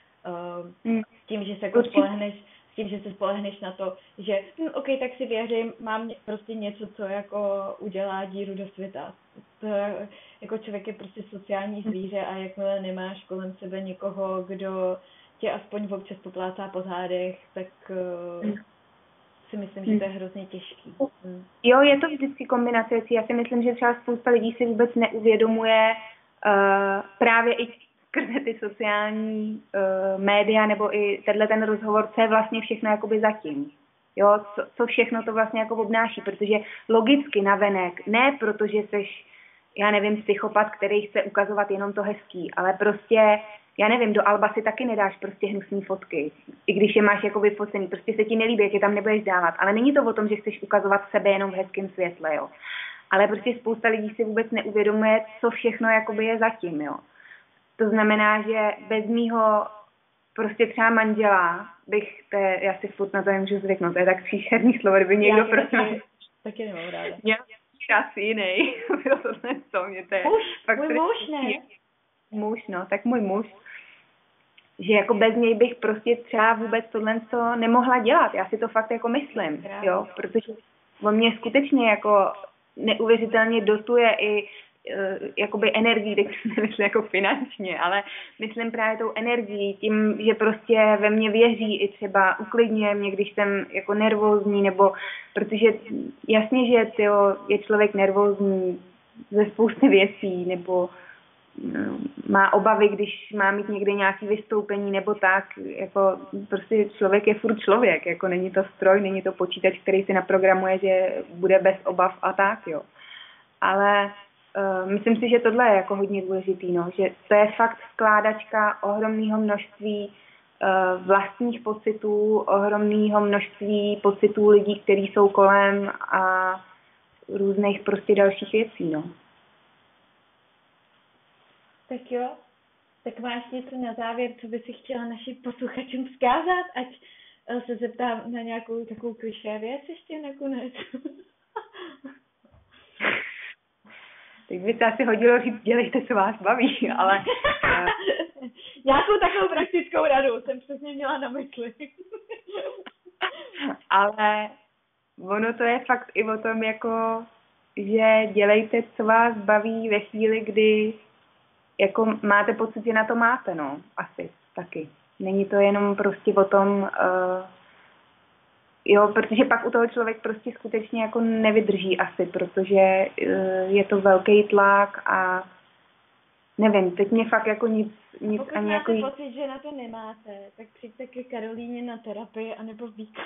tím, že se jako spolehneš na to, že OK, tak si věřím, mám prostě něco, co jako udělá díru do světa. To jako člověk je prostě sociální zvíře a jakmile nemáš kolem sebe někoho, kdo tě aspoň občas poplácá po zádech, tak si myslím, že to je hrozně těžký. Jo, je to vždycky kombinace věcí. Já si myslím, že třeba spousta lidí si vůbec neuvědomuje právě i skrze ty sociální média nebo i ten rozhovor, co je vlastně všechno jakoby zatím. Jo, co všechno to vlastně jako obnáší, protože logicky navenek, ne protože seš, já nevím, psychopat, který chce ukazovat jenom to hezký, ale prostě, já nevím, do alba si taky nedáš prostě hnusný fotky, i když je máš jako vyfocený, prostě se ti nelíbí, jak je tam nebudeš dávat, ale není to o tom, že chceš ukazovat sebe jenom v hezkém světle, jo. Ale prostě spousta lidí si vůbec neuvědomuje, co všechno jakoby je zatím, jo. To znamená, že bez mýho prostě třeba manžela já si furt na to nemůžu zvyknout, to je tak příšerný slovo, kdyby někdo prostě... Taky nemám ráda. Já asi jiný, jo, tohle co mě to je... Můj muž, ne? Muž, no, tak můj muž. Že jako bez něj bych prostě třeba vůbec tohle co nemohla dělat, já si to fakt jako myslím, jo, protože on mě skutečně jako neuvěřitelně dotuje i jakoby energií, teď nemyslím jako finančně, ale myslím právě tou energií, tím, že prostě ve mně věří i třeba uklidňuje mě, když jsem jako nervózní, nebo protože jasně, že je člověk nervózní ze spousty věcí, nebo má obavy, když má mít někde nějaké vystoupení, nebo tak, jako prostě člověk je furt člověk, jako není to stroj, není to počítač, který si naprogramuje, že bude bez obav a tak, jo. Ale myslím si, že tohle je jako hodně důležitý, no, že to je fakt skládačka ohromného množství vlastních pocitů, ohromného množství pocitů lidí, kteří jsou kolem a různých prostě dalších věcí, no. Tak jo, tak máš něco na závěr, co by si chtěla našim posluchačům vzkázat, ať se zeptám na nějakou takovou klišé věc ještě nakonec. Teď by se asi hodilo říct, dělejte, co vás baví, ale... Nějakou takovou praktickou radu jsem přesně měla na mysli. Ale ono to je fakt i o tom, jako, že dělejte, co vás baví ve chvíli, kdy jako máte pocit, že na to máte, no, asi taky. Není to jenom prostě o tom, jo, protože pak u toho člověk prostě skutečně jako nevydrží asi, protože je to velký tlak a nevím, teď mě fakt jako nic pokud ani máte jako... pocit, že na to nemáte, tak přijďte ke Karolíně na terapii anebo výkon.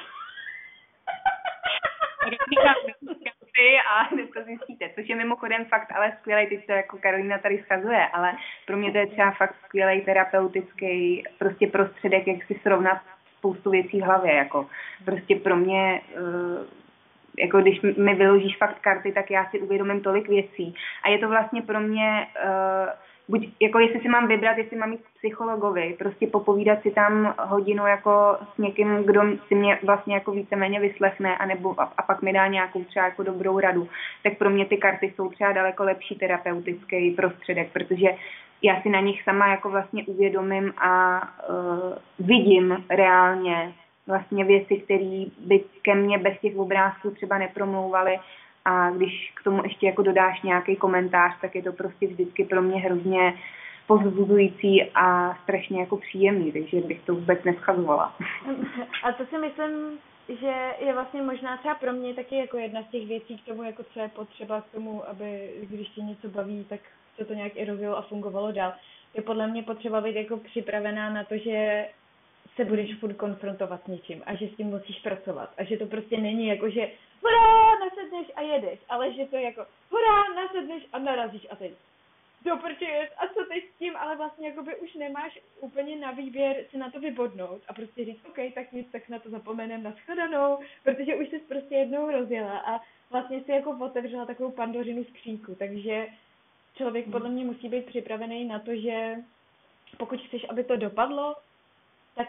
A to zjistíte, což je mimochodem fakt ale skvělej, teď to jako Karolína tady schazuje, ale pro mě to je třeba fakt skvělej terapeutický prostě prostředek, jak si srovnat spoustu věcí v hlavě, jako prostě pro mě, jako když mi vyložíš fakt karty, tak já si uvědomím tolik věcí a je to vlastně pro mě, buď jako jestli si mám vybrat, jestli mám jít k psychologovi, prostě popovídat si tam hodinu jako s někým, kdo si mě vlastně jako víceméně vyslechne a pak mi dá nějakou třeba jako dobrou radu, tak pro mě ty karty jsou třeba daleko lepší terapeutický prostředek, protože já si na nich sama jako vlastně uvědomím a vidím reálně vlastně věci, které by ke mně bez těch obrázků třeba nepromlouvaly. A když k tomu ještě jako dodáš nějaký komentář, tak je to prostě vždycky pro mě hrozně povzbuzující a strašně jako příjemný, takže bych to vůbec neschazovala. A to si myslím, že je vlastně možná třeba pro mě taky jako jedna z těch věcí k tomu, jako co je potřeba k tomu, aby když tě něco baví, tak se to nějak i rozjelo a fungovalo dál. Je podle mě potřeba být jako připravená na to, že se budeš furt konfrontovat s něčím a že s tím musíš pracovat a že to prostě není jako, že hurá, nasedneš a jedeš, ale že to je jako hurá, nasedneš a narazíš a teď doprčuješ a co teď s tím, ale vlastně jakoby už nemáš úplně na výběr si na to vybodnout a prostě říct, OK, tak nic, tak na to zapomenem, na shledanou, protože už jsi prostě jednou rozjela a vlastně si jako otevřela takovou Pandořinu skřínku, takže člověk podle mě musí být připravený na to, že pokud chceš, aby to dopadlo, tak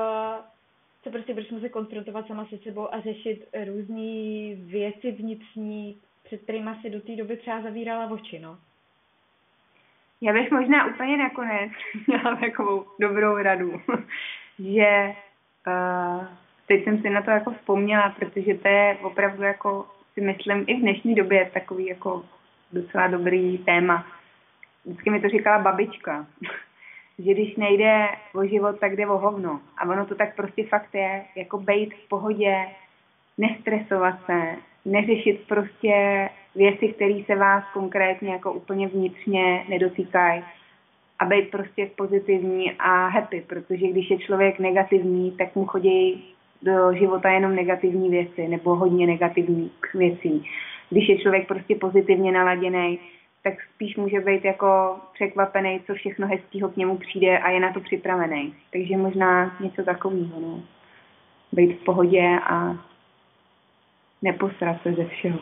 se prostě budeš muset konfrontovat sama se sebou a řešit různé věci vnitřní, před kterými si do té doby třeba zavírala oči, no. Já bych možná úplně nakonec měla takovou dobrou radu, že teď jsem si na to jako vzpomněla, protože to je opravdu jako si myslím i v dnešní době takový jako docela dobrý téma. Vždycky mi to říkala babička, že když nejde o život, tak jde o hovno. A ono to tak prostě fakt je, jako bejt v pohodě, nestresovat se, neřešit prostě věci, které se vás konkrétně jako úplně vnitřně nedotýkají a být prostě pozitivní a happy, protože když je člověk negativní, tak mu chodí do života jenom negativní věci nebo hodně negativních věcí. Když je člověk prostě pozitivně naladěný, tak spíš může být jako překvapený, co všechno hezkýho k němu přijde a je na to připravený. Takže možná něco takového, no. Být v pohodě a neposrat se ze všeho.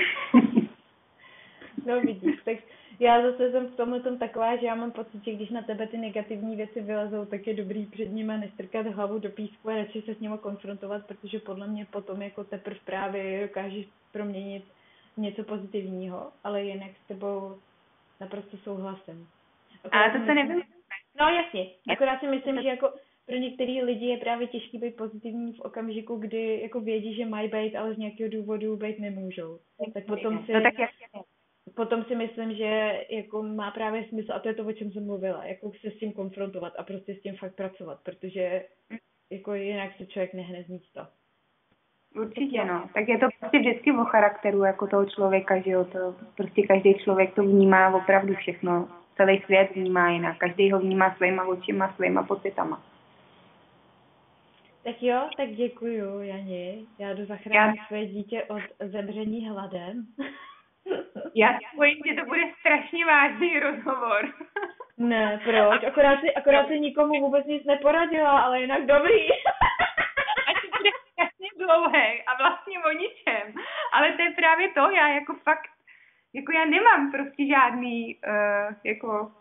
No vidíš, tak já zase jsem v tomhle tom taková, že já mám pocit, že když na tebe ty negativní věci vylezou, tak je dobrý před nimi nestrkat hlavu do písku a radši se s nimi konfrontovat, protože podle mě potom jako teprve právě dokážeš proměnit něco pozitivního, ale jinak s tebou naprosto souhlasím. Ale to se nevím. No jasně, akorát si myslím, že jako pro některý lidi je právě těžký být pozitivní v okamžiku, kdy jako vědí, že mají být, ale z nějakého důvodu být nemůžou. Tak potom si myslím, že jako má právě smysl, a to je to, o čem jsem mluvila, jako se s tím konfrontovat a prostě s tím fakt pracovat, protože jako jinak se člověk nehne z místa. Určitě, no. Tak je to prostě vždycky o charakteru jako toho člověka, že jo, to prostě každý člověk to vnímá opravdu všechno. Celý svět vnímá jinak, každý ho vnímá svýma očima, svýma pocitama. Tak jo, tak děkuju, Jani. Já jdu zachránit své dítě od zemření hladem. Já si bojím, že to bude strašně vážný rozhovor. Ne, proč? Akorát si nikomu vůbec nic neporadila, ale jinak dobrý. Dlouhej a vlastně o ničem. Ale to je právě to, já jako fakt, jako já nemám prostě žádný, jako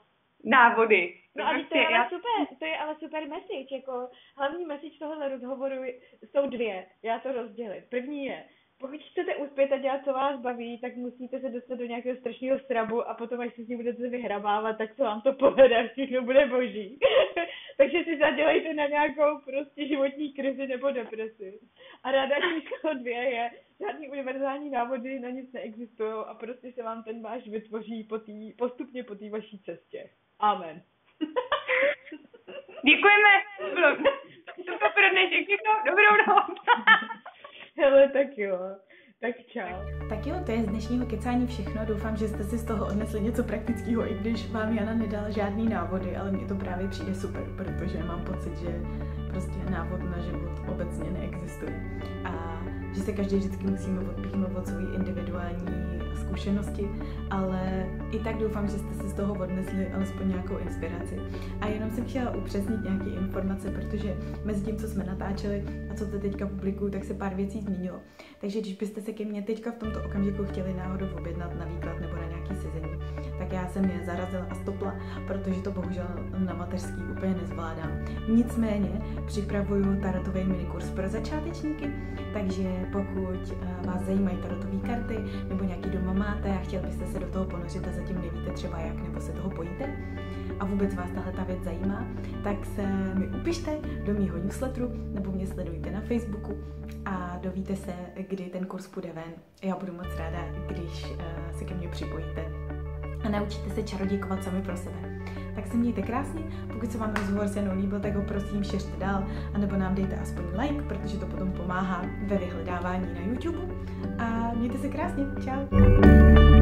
návody. No a to je ale super message, jako hlavní message tohohle rozhovoru jsou dvě, já to rozdělím. První je, pokud chcete uspět a dělat, co vás baví, tak musíte se dostat do nějakého strašného strabu a potom, až se s ním budete vyhrabávat, tak se vám to povede, všechno bude boží. Takže si zadělejte na nějakou prostě životní krizi nebo depresi. A rada číslo 2 je, žádný univerzální návody na nic neexistují a prostě se vám ten váš vytvoří postupně po té vaší cestě. Amen. Děkujeme. To pro dnešek všechno. Dobrou noc. Hele, tak jo. Tak čau. Tak jo, to je z dnešního kecání všechno. Doufám, že jste si z toho odnesli něco praktického, i když vám Jana nedala žádný návody, ale mně to právě přijde super, protože mám pocit, že prostě návod na život obecně neexistuje. A že se každý vždycky musíme odpíchnout od své individuální zkušenosti, ale i tak doufám, že jste si z toho odnesli alespoň nějakou inspiraci. A jenom jsem chtěla upřesnit nějaké informace, protože mezi tím, co jsme natáčeli a co to teďka publikuju, tak se pár věcí změnilo. Takže když byste se ke mně teďka v tomto okamžiku chtěli náhodou objednat na výklad nebo na nějaký sezení, tak já jsem je zarazila a stopla, protože to bohužel na mateřský úplně nezvládám. Nicméně připravuju tarotový minikurs pro začátečníky, takže pokud vás zajímají tarotové karty nebo nějaký doma máte a chtěli byste se do toho ponořit a zatím nevíte třeba jak, nebo se toho bojíte a vůbec vás tahle ta věc zajímá, tak se mi upište do mýho newsletteru nebo mě sledujte na Facebooku a dovíte se, kdy ten kurz půjde ven. Já budu moc ráda, když se ke mně připojíte a naučíte se čarodějkovat sami pro sebe. Tak se mějte krásně, pokud se vám rozhovor se mnou líbil, tak ho prosím šiřte dál, anebo nám dejte aspoň like, protože to potom pomáhá ve vyhledávání na YouTube. A mějte se krásně, čau!